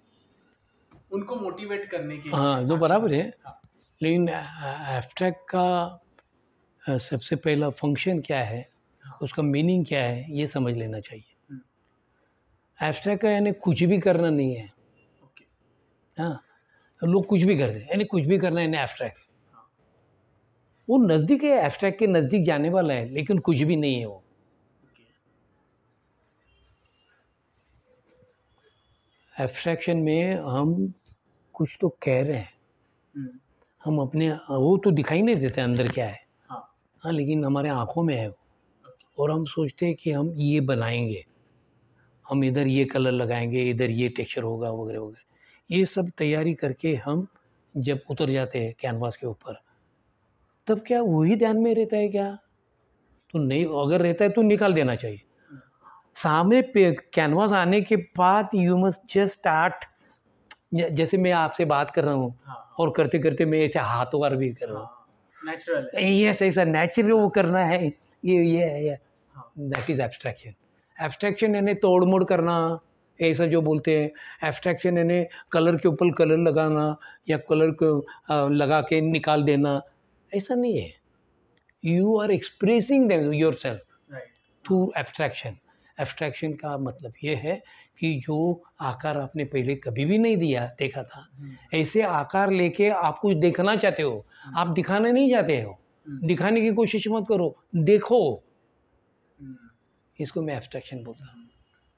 उनको मोटिवेट करने के लिए. हाँ जो बराबर है. हाँ. लेकिन एब्स्ट्रैक्ट का सबसे पहला फंक्शन क्या है, हाँ. उसका मीनिंग क्या है ये समझ लेना चाहिए. एब्स्ट्रैक्ट का यानी कुछ भी करना नहीं है. ओके. हाँ लोग कुछ भी कर रहे हैं, यानी कुछ भी करना है एब्स्ट्रैक्ट. वो नज़दीक है, एब्स्ट्रैक्ट के नज़दीक जाने वाला है, लेकिन कुछ भी नहीं है वो. एब्स्ट्रैक्शन में हम कुछ तो कह रहे हैं, हम्म, हम अपने वो तो दिखाई नहीं देते अंदर क्या है, हाँ, हाँ, लेकिन हमारे आँखों में है वो, और हम सोचते हैं कि हम ये बनाएंगे, हम इधर ये कलर लगाएंगे, इधर ये टेक्सचर होगा वगैरह वगैरह। ये सब तैयारी करके हम जब उतर जाते हैं कैनवास के ऊपर, तब क्या वही ध्यान में रहता है क्या? तो नहीं, अगर रहता है तो निकाल देना चाहिए। सामने पे कैनवास आने के बाद यू मस्ट जस्ट स्टार्ट, जैसे मैं आपसे बात कर रहा हूँ, हाँ, और करते करते मैं ऐसे हाथ वार भी कर रहा हूँ, नेचुरल, ये ऐसा नेचुरल वो करना है, ये ये है, ये हाँ, दैट इज एब्स्ट्रैक्शन। एब्स्ट्रैक्शन यानी तोड़ मोड़ करना, ऐसा जो बोलते हैं। एब्स्ट्रैक्शन यानी कलर के ऊपर कलर लगाना या कलर को अ, लगा के निकाल देना, ऐसा नहीं है। You are expressing yourself right, through abstraction. Abstraction का मतलब ये है कि जो आकार आपने पहले कभी भी नहीं दिया देखा था, ऐसे आकार लेके आप कुछ देखना चाहते हो, आप दिखाना नहीं चाहते हो, दिखाने की कोशिश मत करो, देखो, इसको मैं एब्स्ट्रैक्शन बोलता हूँ।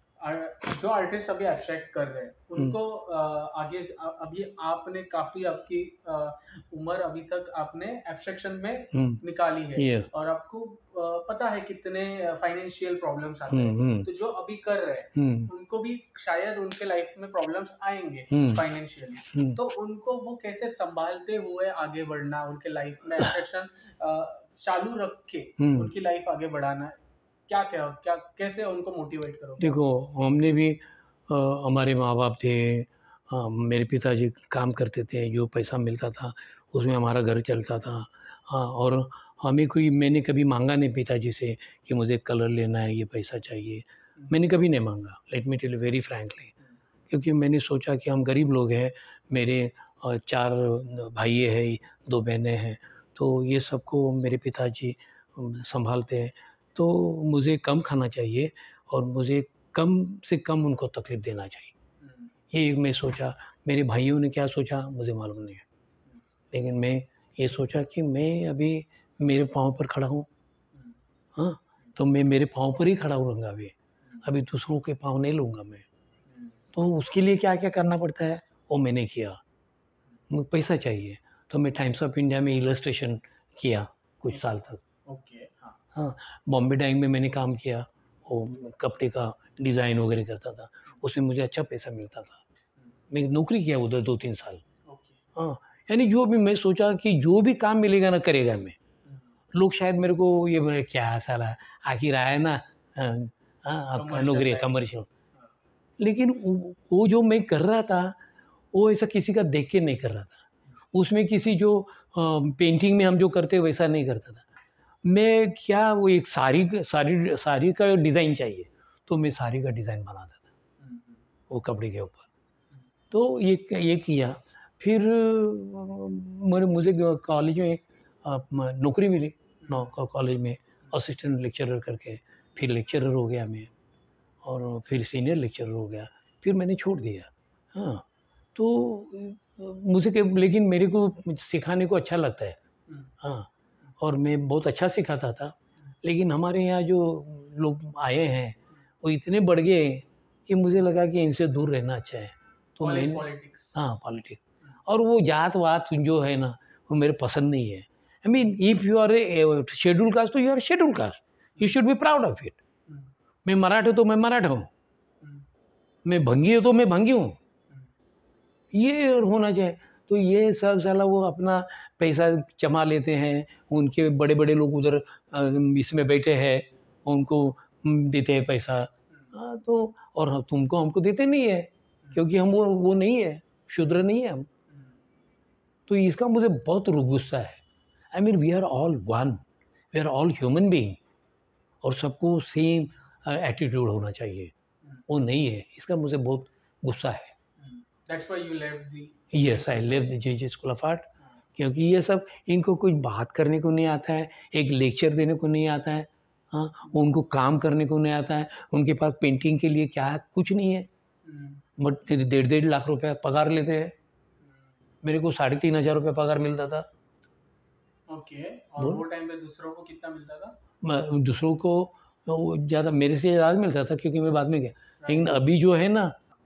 आर- जो आर्टिस्ट अभी एब्स्ट्रैक्ट कर रहे हैं उनको अ, आगे अ- अभी आपने काफी आपकी अ, उम्र अभी तक आपने एब्स्ट्रैक्शन में हम्म, निकाली है, Yes. और आपको अ, पता है कितने फाइनेंशियल प्रॉब्लम्स आते हम्म, हैं, हम्म, तो जो अभी कर रहे हैं हम्म, उनको भी शायद उनके लाइफ में प्रॉब्लम्स आएंगे हम्म, फाइनेंशियली, हम्म। तो उनको वो कैसे संभालते हुए आगे बढ़ना, उनके लाइफ में एब्स्ट्रैक्शन चालू रख के हम्म। उनकी लाइफ आगे बढ़ाना, क्या क्या क्या कैसे उनको मोटिवेट करोगे? देखो, हमने भी अ, हमारे माँ बाप थे, अ, मेरे पिताजी काम करते थे, जो पैसा मिलता था उसमें हमारा घर चलता था, हाँ, और हमें कोई, मैंने कभी मांगा नहीं पिताजी से कि मुझे कलर लेना है, ये पैसा चाहिए, मैंने कभी नहीं मांगा, let me tell you very frankly, क्योंकि मैंने सोचा कि हम गरीब लोग हैं, मेरे अ, चार भाई हैं, दो बहनें हैं, तो ये सबको मेरे पिताजी अम, संभालते हैं, तो मुझे कम खाना चाहिए और मुझे कम से कम उनको तकलीफ़ देना चाहिए। ये मैं सोचा, मेरे भाइयों ने क्या सोचा मुझे मालूम नहीं है, लेकिन मैं ये सोचा कि मैं अभी मेरे पाँव पर खड़ा हूँ, हाँ, तो मैं मेरे पाँव पर ही खड़ा रहूँगा अभी, अभी दूसरों के पाँव नहीं लूँगा मैं। तो उसके लिए क्या क्या करना पड़ता है वो मैंने किया, मुझे पैसा चाहिए, तो मैं टाइम्स ऑफ इंडिया में इलस्ट्रेशन किया कुछ साल तक, ओके, हाँ, हाँ, बॉम्बे टाइम में मैंने काम किया, वो कपड़े का डिज़ाइन वगैरह करता था, उसमें मुझे अच्छा पैसा मिलता था, मैं नौकरी किया उधर दो तीन साल, ओके, हाँ, यानी जो भी मैं सोचा कि जो भी काम मिलेगा ना करेगा मैं। लोग शायद मेरे को ये बोले क्या साला आखिर आया ना, हाँ, हाँ, आपका Commercial नौकरी है है। कमर्शियल, लेकिन वो वो जो मैं कर रहा था वो ऐसा किसी का देख के नहीं कर रहा था, उसमें किसी जो पेंटिंग में हम जो करते वैसा नहीं करता था मैं, क्या वो एक साड़ी साड़ी साड़ी का डिज़ाइन चाहिए तो मैं साड़ी का डिज़ाइन बनाता था वो कपड़े के ऊपर, तो ये ये किया। फिर अ, मेरे मुझे कॉलेज में अ, म- नौकरी मिली, नौ कॉलेज में असिस्टेंट लेक्चरर करके, फिर लेक्चरर हो गया मैं, और फिर सीनियर लेक्चरर हो गया, फिर मैंने छोड़ दिया, हाँ, तो अ, मुझे के लेकिन मेरे को सिखाने को अच्छा लगता है, हाँ, और मैं बहुत अच्छा सिखाता था, लेकिन हमारे यहाँ जो लोग आए हैं वो इतने बढ़ गए कि मुझे लगा कि इनसे दूर रहना अच्छा है, तो कॉलेज मैंने, पॉलिटिक्स, हाँ, पॉलिटिक्स, और वो जात वात जो है ना वो मेरे पसंद नहीं है। I mean if you are a schedule caste तो you are schedule caste, you should be proud of it. मैं मराठा तो मैं मराठा हूँ, मैं भंगी हूँ तो मैं भंगी हूँ, ये होना चाहिए। तो ये सब साला वो अपना पैसा जमा लेते हैं, उनके बड़े बड़े लोग उधर अ, इसमें बैठे हैं, उनको हम्म, देते हैं पैसा, हाँ, तो और हम तुमको हमको देते नहीं है क्योंकि हम वो वो नहीं है, शूद्र नहीं है हम, तो इसका मुझे बहुत गुस्सा है। I mean we are all one, we are all human being, और सबको सेम एटीट्यूड होना चाहिए, वो नहीं है, इसका मुझे बहुत गुस्सा है। That's why you left the, yes, I leave the J J school of art, क्योंकि ये सब इनको कुछ बात करने को नहीं आता है, एक लेक्चर देने को नहीं आता है, हाँ, उनको काम करने को नहीं आता है, उनके पास पेंटिंग के लिए क्या है, कुछ नहीं है, बट डेढ़ डेढ़ लाख रुपया पगार लेते हैं, मेरे को साढ़े तीन हज़ार रुपया पगार मिलता था। ओके, और बोल। वो टाइम पे दूसरों को कितना मिलता था? मैं दूसरों को वो ज़्यादा मेरे से ज़्यादा मिलता था क्योंकि मैं बाद में गया, लेकिन अभी जो है ना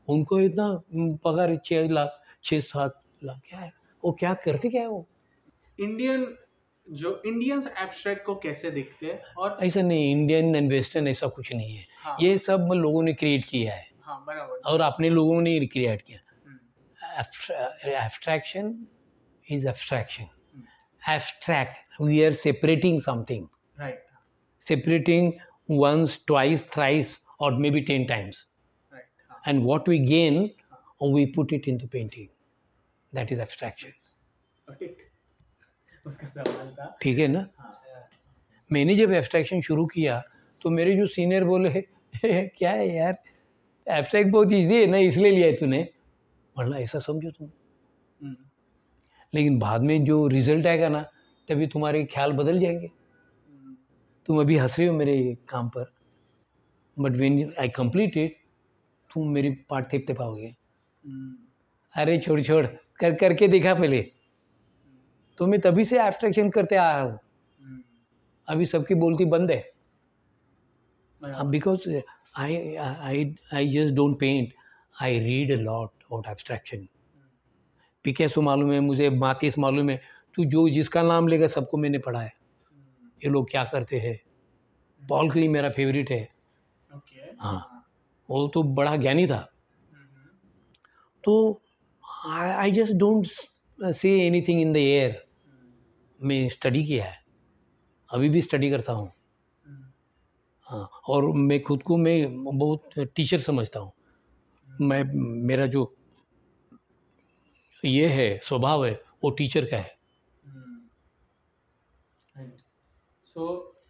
उनको इतना हम्म, पगार छः लाख छः सात लाख क्या है, वो क्या करते क्या है वो? इंडियन जो इंडियंस एब्स्ट्रैक्ट को कैसे देखते हैं? और ऐसा नहीं, इंडियन एंड वेस्टर्न ऐसा कुछ नहीं है। हाँ ये सब लोगों ने क्रिएट किया है हाँ बराबर। और अपने लोगों ने क्रिएट किया। Hmm, abstraction is abstraction. Hmm, abstract, we are separating something, right separating once, twice, thrice, or maybe ten times. Right हाँ And what we gain, we put it into painting. That is abstraction. ठीक। उसका सवाल था। ठीक है ना? हाँ मैंने जब एब्स्ट्रैक्शन शुरू किया तो मेरे जो सीनियर बोले क्या है यार, एब्स्ट्रैक्ट बहुत ईजी है ना, इसलिए लिया है तूने, वरना ऐसा समझो तुम। हम्म, लेकिन बाद में जो रिजल्ट आएगा ना, तभी तुम्हारे ख्याल बदल जाएंगे। हम्म, तुम अभी हंस रहे हो मेरे काम पर, but when I complete it, तुम मेरी पार्ट टिप पाओगे। हम्म, अरे छोड़ छोड़ कर करके देखा पहले, तो मैं तभी से एब्स्ट्रैक्शन करते आया हूँ। हम्म, अभी सबकी बोलती बंद है, बराबर। Because I I I just don't paint, I read a lot about abstraction. Picasso मालूम है मुझे, मातिस मालूम है, तू जो जिसका नाम लेगा सबको मैंने पढ़ा है, हम्म, ये लोग क्या करते हैं। पॉल क्ली मेरा फेवरेट है, ओके हाँ, वो तो बड़ा ज्ञानी था। हम्म, तो I just don't say anything in the air. Hmm, मैं स्टडी किया है, अभी भी स्टडी करता हूँ। हम्म, हाँ, और मैं खुद को मैं बहुत टीचर समझता हूँ। मैं मेरा जो ये है स्वभाव है वो टीचर का है। So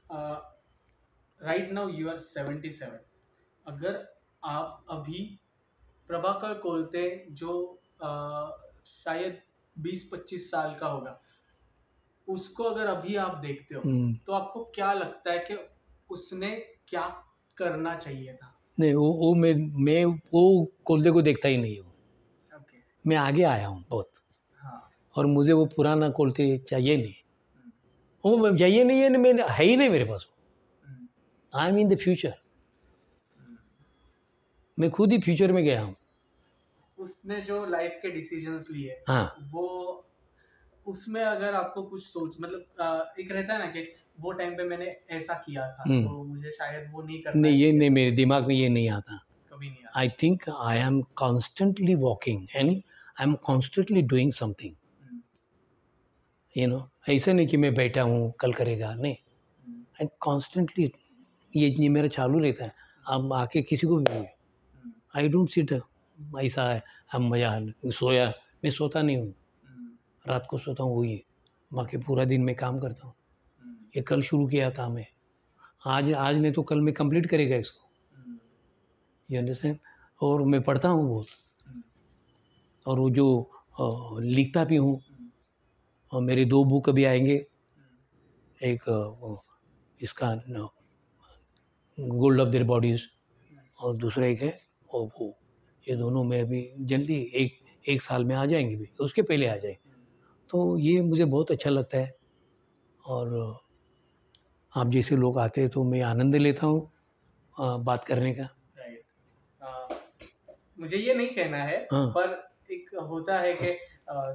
right now you are seventy seven. अगर आप अभी प्रभाकर कोलते जो uh, शायद बीस पच्चीस साल का होगा, उसको अगर अभी आप देखते हो हम्म, तो आपको क्या लगता है कि उसने क्या करना चाहिए था? नहीं वो वो मैं मैं वो कोल्दे को देखता ही नहीं हूँ। ओके मैं आगे आया हूँ बहुत, हाँ और मुझे वो पुराना कोल्ते चाहिए नहीं। हम्म, वो मैं चाहिए नहीं है, मैं है ही नहीं मेरे पास। Hmm, I am in the future, hmm. मैं खुद ही फ्यूचर में गया हूँ। उसने जो लाइफ के डिसीजंस लिए हाँ, वो, उसमें अगर आपको कुछ सोच मतलब अ, एक रहता है ना कि वो टाइम पे मैंने ऐसा किया था हम्म। तो मुझे शायद वो नहीं करना नहीं ये चाहिए नहीं, था। मेरे दिमाग में ये नहीं आता। कभी नहीं आता। I think I am constantly walking and I am constantly doing something, hmm, you know. ऐसा नहीं कि मैं बैठा हूँ कल करेगा, नहीं, हम्म, आई कॉन्स्टेंटली, ये ये मेरा चालू रहता है। अब आके किसी को भी हम्म, आई डोंट सिट ऐसा है हम मजा सोया, मैं सोता नहीं हूँ, हम्म, रात को सोता हूँ वही, बाकी पूरा दिन मैं काम करता हूँ। हम्म, ये कल शुरू किया काम है, आज आज नहीं तो कल मैं कंप्लीट करेगा इसको, हम्म, यू अंडरस्टैंड। और मैं पढ़ता हूँ बहुत, हम्म, और वो जो अ, लिखता भी हूँ। हम्म, और मेरे दो बुक अभी आएंगे, एक अ, वो, इसका गोल्ड ऑफ देयर बॉडीज़, और दूसरा एक है वो वो ये दोनों में अभी जल्दी एक एक साल में आ जाएंगे, भी उसके पहले आ जाएंगे। तो ये मुझे बहुत अच्छा लगता है, और आप जैसे लोग आते हैं तो मैं आनंद लेता हूँ अ, बात करने का। राइट। अ, मुझे ये नहीं कहना है हाँ। पर एक होता है कि अ,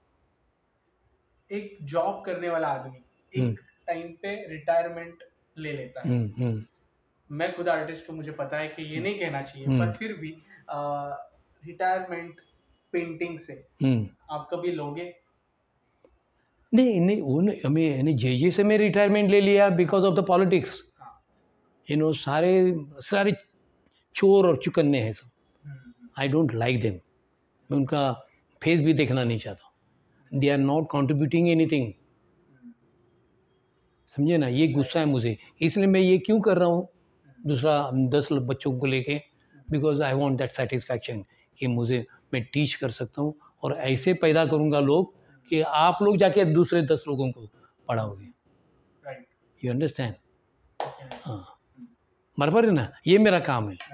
एक जॉब करने वाला आदमी हम्म, एक टाइम पे रिटायरमेंट ले लेता है। हम्म, हम्म, मैं खुद आर्टिस्ट हूँ, मुझे पता है कि ये नहीं कहना चाहिए, हम्म, पर फिर भी रिटायरमेंट पेंटिंग से हम्म। आप कभी लोगे? नहीं नहीं, वो नहीं, हमें यानी जे जे से मैं रिटायरमेंट ले लिया बिकॉज ऑफ द पॉलिटिक्स, हाँ यू नो। सारे सारे चोर और चुकन्ने हैं सब, hmm, I don't like them. मैं उनका फेस भी देखना नहीं चाहता हूँ। They are not contributing anything, hmm, समझे ना। ये गुस्सा है मुझे, इसलिए मैं ये क्यों कर रहा हूँ दूसरा दस बच्चों को लेके, because I want that satisfaction कि मुझे मैं टीच कर सकता हूँ, और ऐसे पैदा करूँगा लोग कि आप लोग जाके दूसरे दस लोगों को पढ़ाओगे, राइट। You understand. हाँ, बराबर है ना, ये मेरा काम है।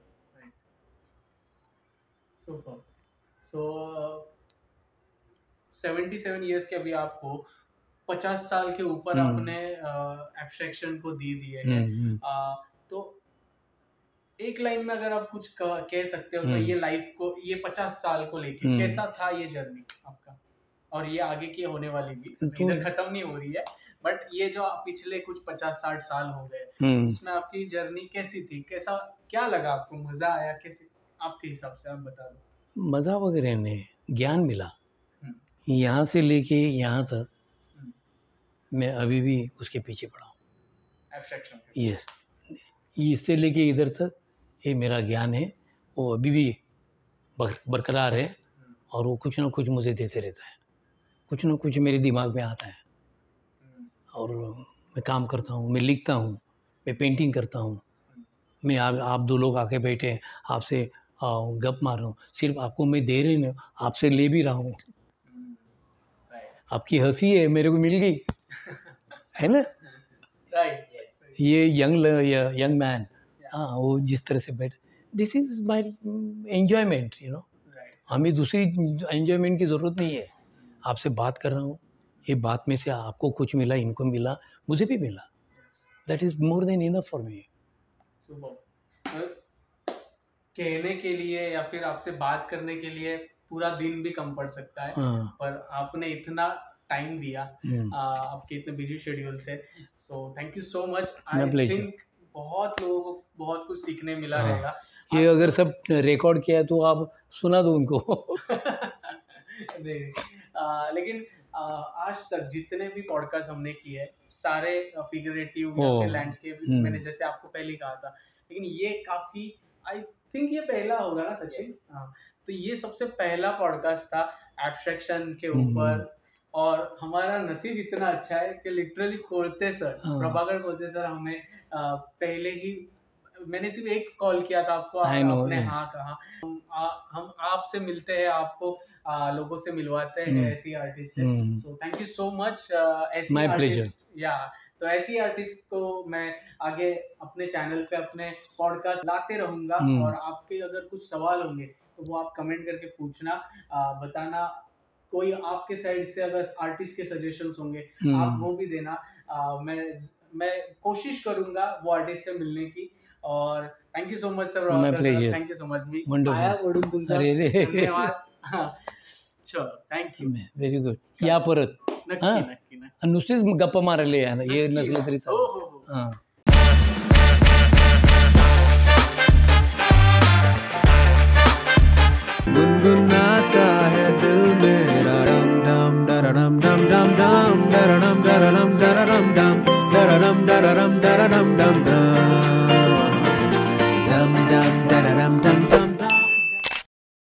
Super. So seventy seven years के अभी आपको पचास साल के ऊपर हम्म, आपने एब्स्ट्रैक्शन को दे दिए हम्म, हैं। हम्म, अ, तो एक लाइन में अगर आप कुछ कह, कह सकते हो तो हम्म। ये लाइफ को, ये पचास साल को लेके हम्म। कैसा था ये जर्नी आपका, और ये आगे की होने वाली भी, तो- इधर खत्म नहीं हो रही है, बट ये जो पिछले कुछ पचास साठ साल हो गए हम्म। उसमें आपकी जर्नी कैसी थी, कैसा क्या लगा आपको, मजा आया, कैसे आपके हिसाब से आप बता दो। मज़ा वगैरह नहीं, ज्ञान मिला। हम्म। यहाँ से लेके यहाँ तक हम्म। मैं अभी भी उसके पीछे पड़ा हूँ। एब्स्ट्रैक्शन यस, इससे लेके इधर तक ये मेरा ज्ञान है, वो अभी भी बर- बरकरार है, और वो कुछ ना कुछ मुझे देते रहता है, कुछ ना कुछ मेरे दिमाग में आता है, और मैं काम करता हूँ, मैं लिखता हूँ, मैं पेंटिंग करता हूँ, मैं आप आप दो लोग आके बैठे हैं, आपसे आ, गप मार रहा हूँ, सिर्फ आपको मैं दे रही नहीं, आपसे ले भी रहा हूँ। आपकी हंसी है मेरे को मिल गई है ना। राइट, ये यंग यंग मैन, हाँ, वो जिस तरह से बैठ, this is my enjoyment, you know. Right, हमें दूसरी एंजॉयमेंट की ज़रूरत नहीं है। आपसे बात कर रहा हूँ, ये बात में से आपको कुछ मिला, इनको मिला, मुझे भी मिला, that is more than enough for me. कहने के लिए या फिर आपसे बात करने के लिए पूरा दिन भी कम पड़ सकता है, हाँ। पर आपने इतना टाइम दिया हम्म। आ, आपके इतने बिजी शेड्यूल से, so thank you so much. My I pleasure. Think बहुत लोगों को बहुत कुछ सीखने मिला हाँ। रहेगा। ये अगर सब रिकॉर्ड किया है तो आप सुना दो उनको। नहीं, आ, लेकिन आ, आज तक जितने भी पॉडकास्ट हमने किए हैं सारे फिगरेटिव या ओ, फिर लैंडस्केप, हम्म। मैंने जैसे आपको पहले ही कहा था, लेकिन ये काफी, आई थिंक ये पहला होगा ना सचिन? हाँ, तो ये सबसे पहला पॉडकास्ट था एब्स्ट्रैक्शन के ऊपर, हम्म। और हमारा नसीब इतना अच्छा है कि लिटरली कोलते सर, हाँ। प्रभाकर कोलते सर हमें आ, पहले ही, मैंने सिर्फ एक कॉल किया था आपको, I know, आपने yeah. हाँ कहा। हम आ, हम आपसे मिलते हैं, आपको आ, लोगों से मिलवाते हैं हम्म। ऐसी आर्टिस्ट से, hmm. So thank you so much. ऐसी My pleasure. आर्टिस्ट, या तो ऐसी आर्टिस्ट को मैं आगे अपने चैनल पे, अपने पॉडकास्ट लाते रहूंगा, हम्म। और आपके अगर कुछ सवाल होंगे तो वो आप कमेंट करके पूछना, आ, बताना, कोई आपके साइड से अगर आर्टिस्ट के सजेशंस होंगे हम्म। आप वो भी देना। आ, मैं मैं कोशिश करूंगा वो आर्टिस्ट से मिलने की, और thank you so much sir, My pleasure. Thank you so much. मी Wonderful. पाया पडून तुमचा अरे रे. धन्यवाद। हाँ, चलो थँक यू, व्हेरी गुड, या परत. नक्की हां. नक्की नक्की नुसतीच गप्पा मारायला या ना, हे नक्की. नसलं तरी हो चालेल. हो हो हां. गुनगुना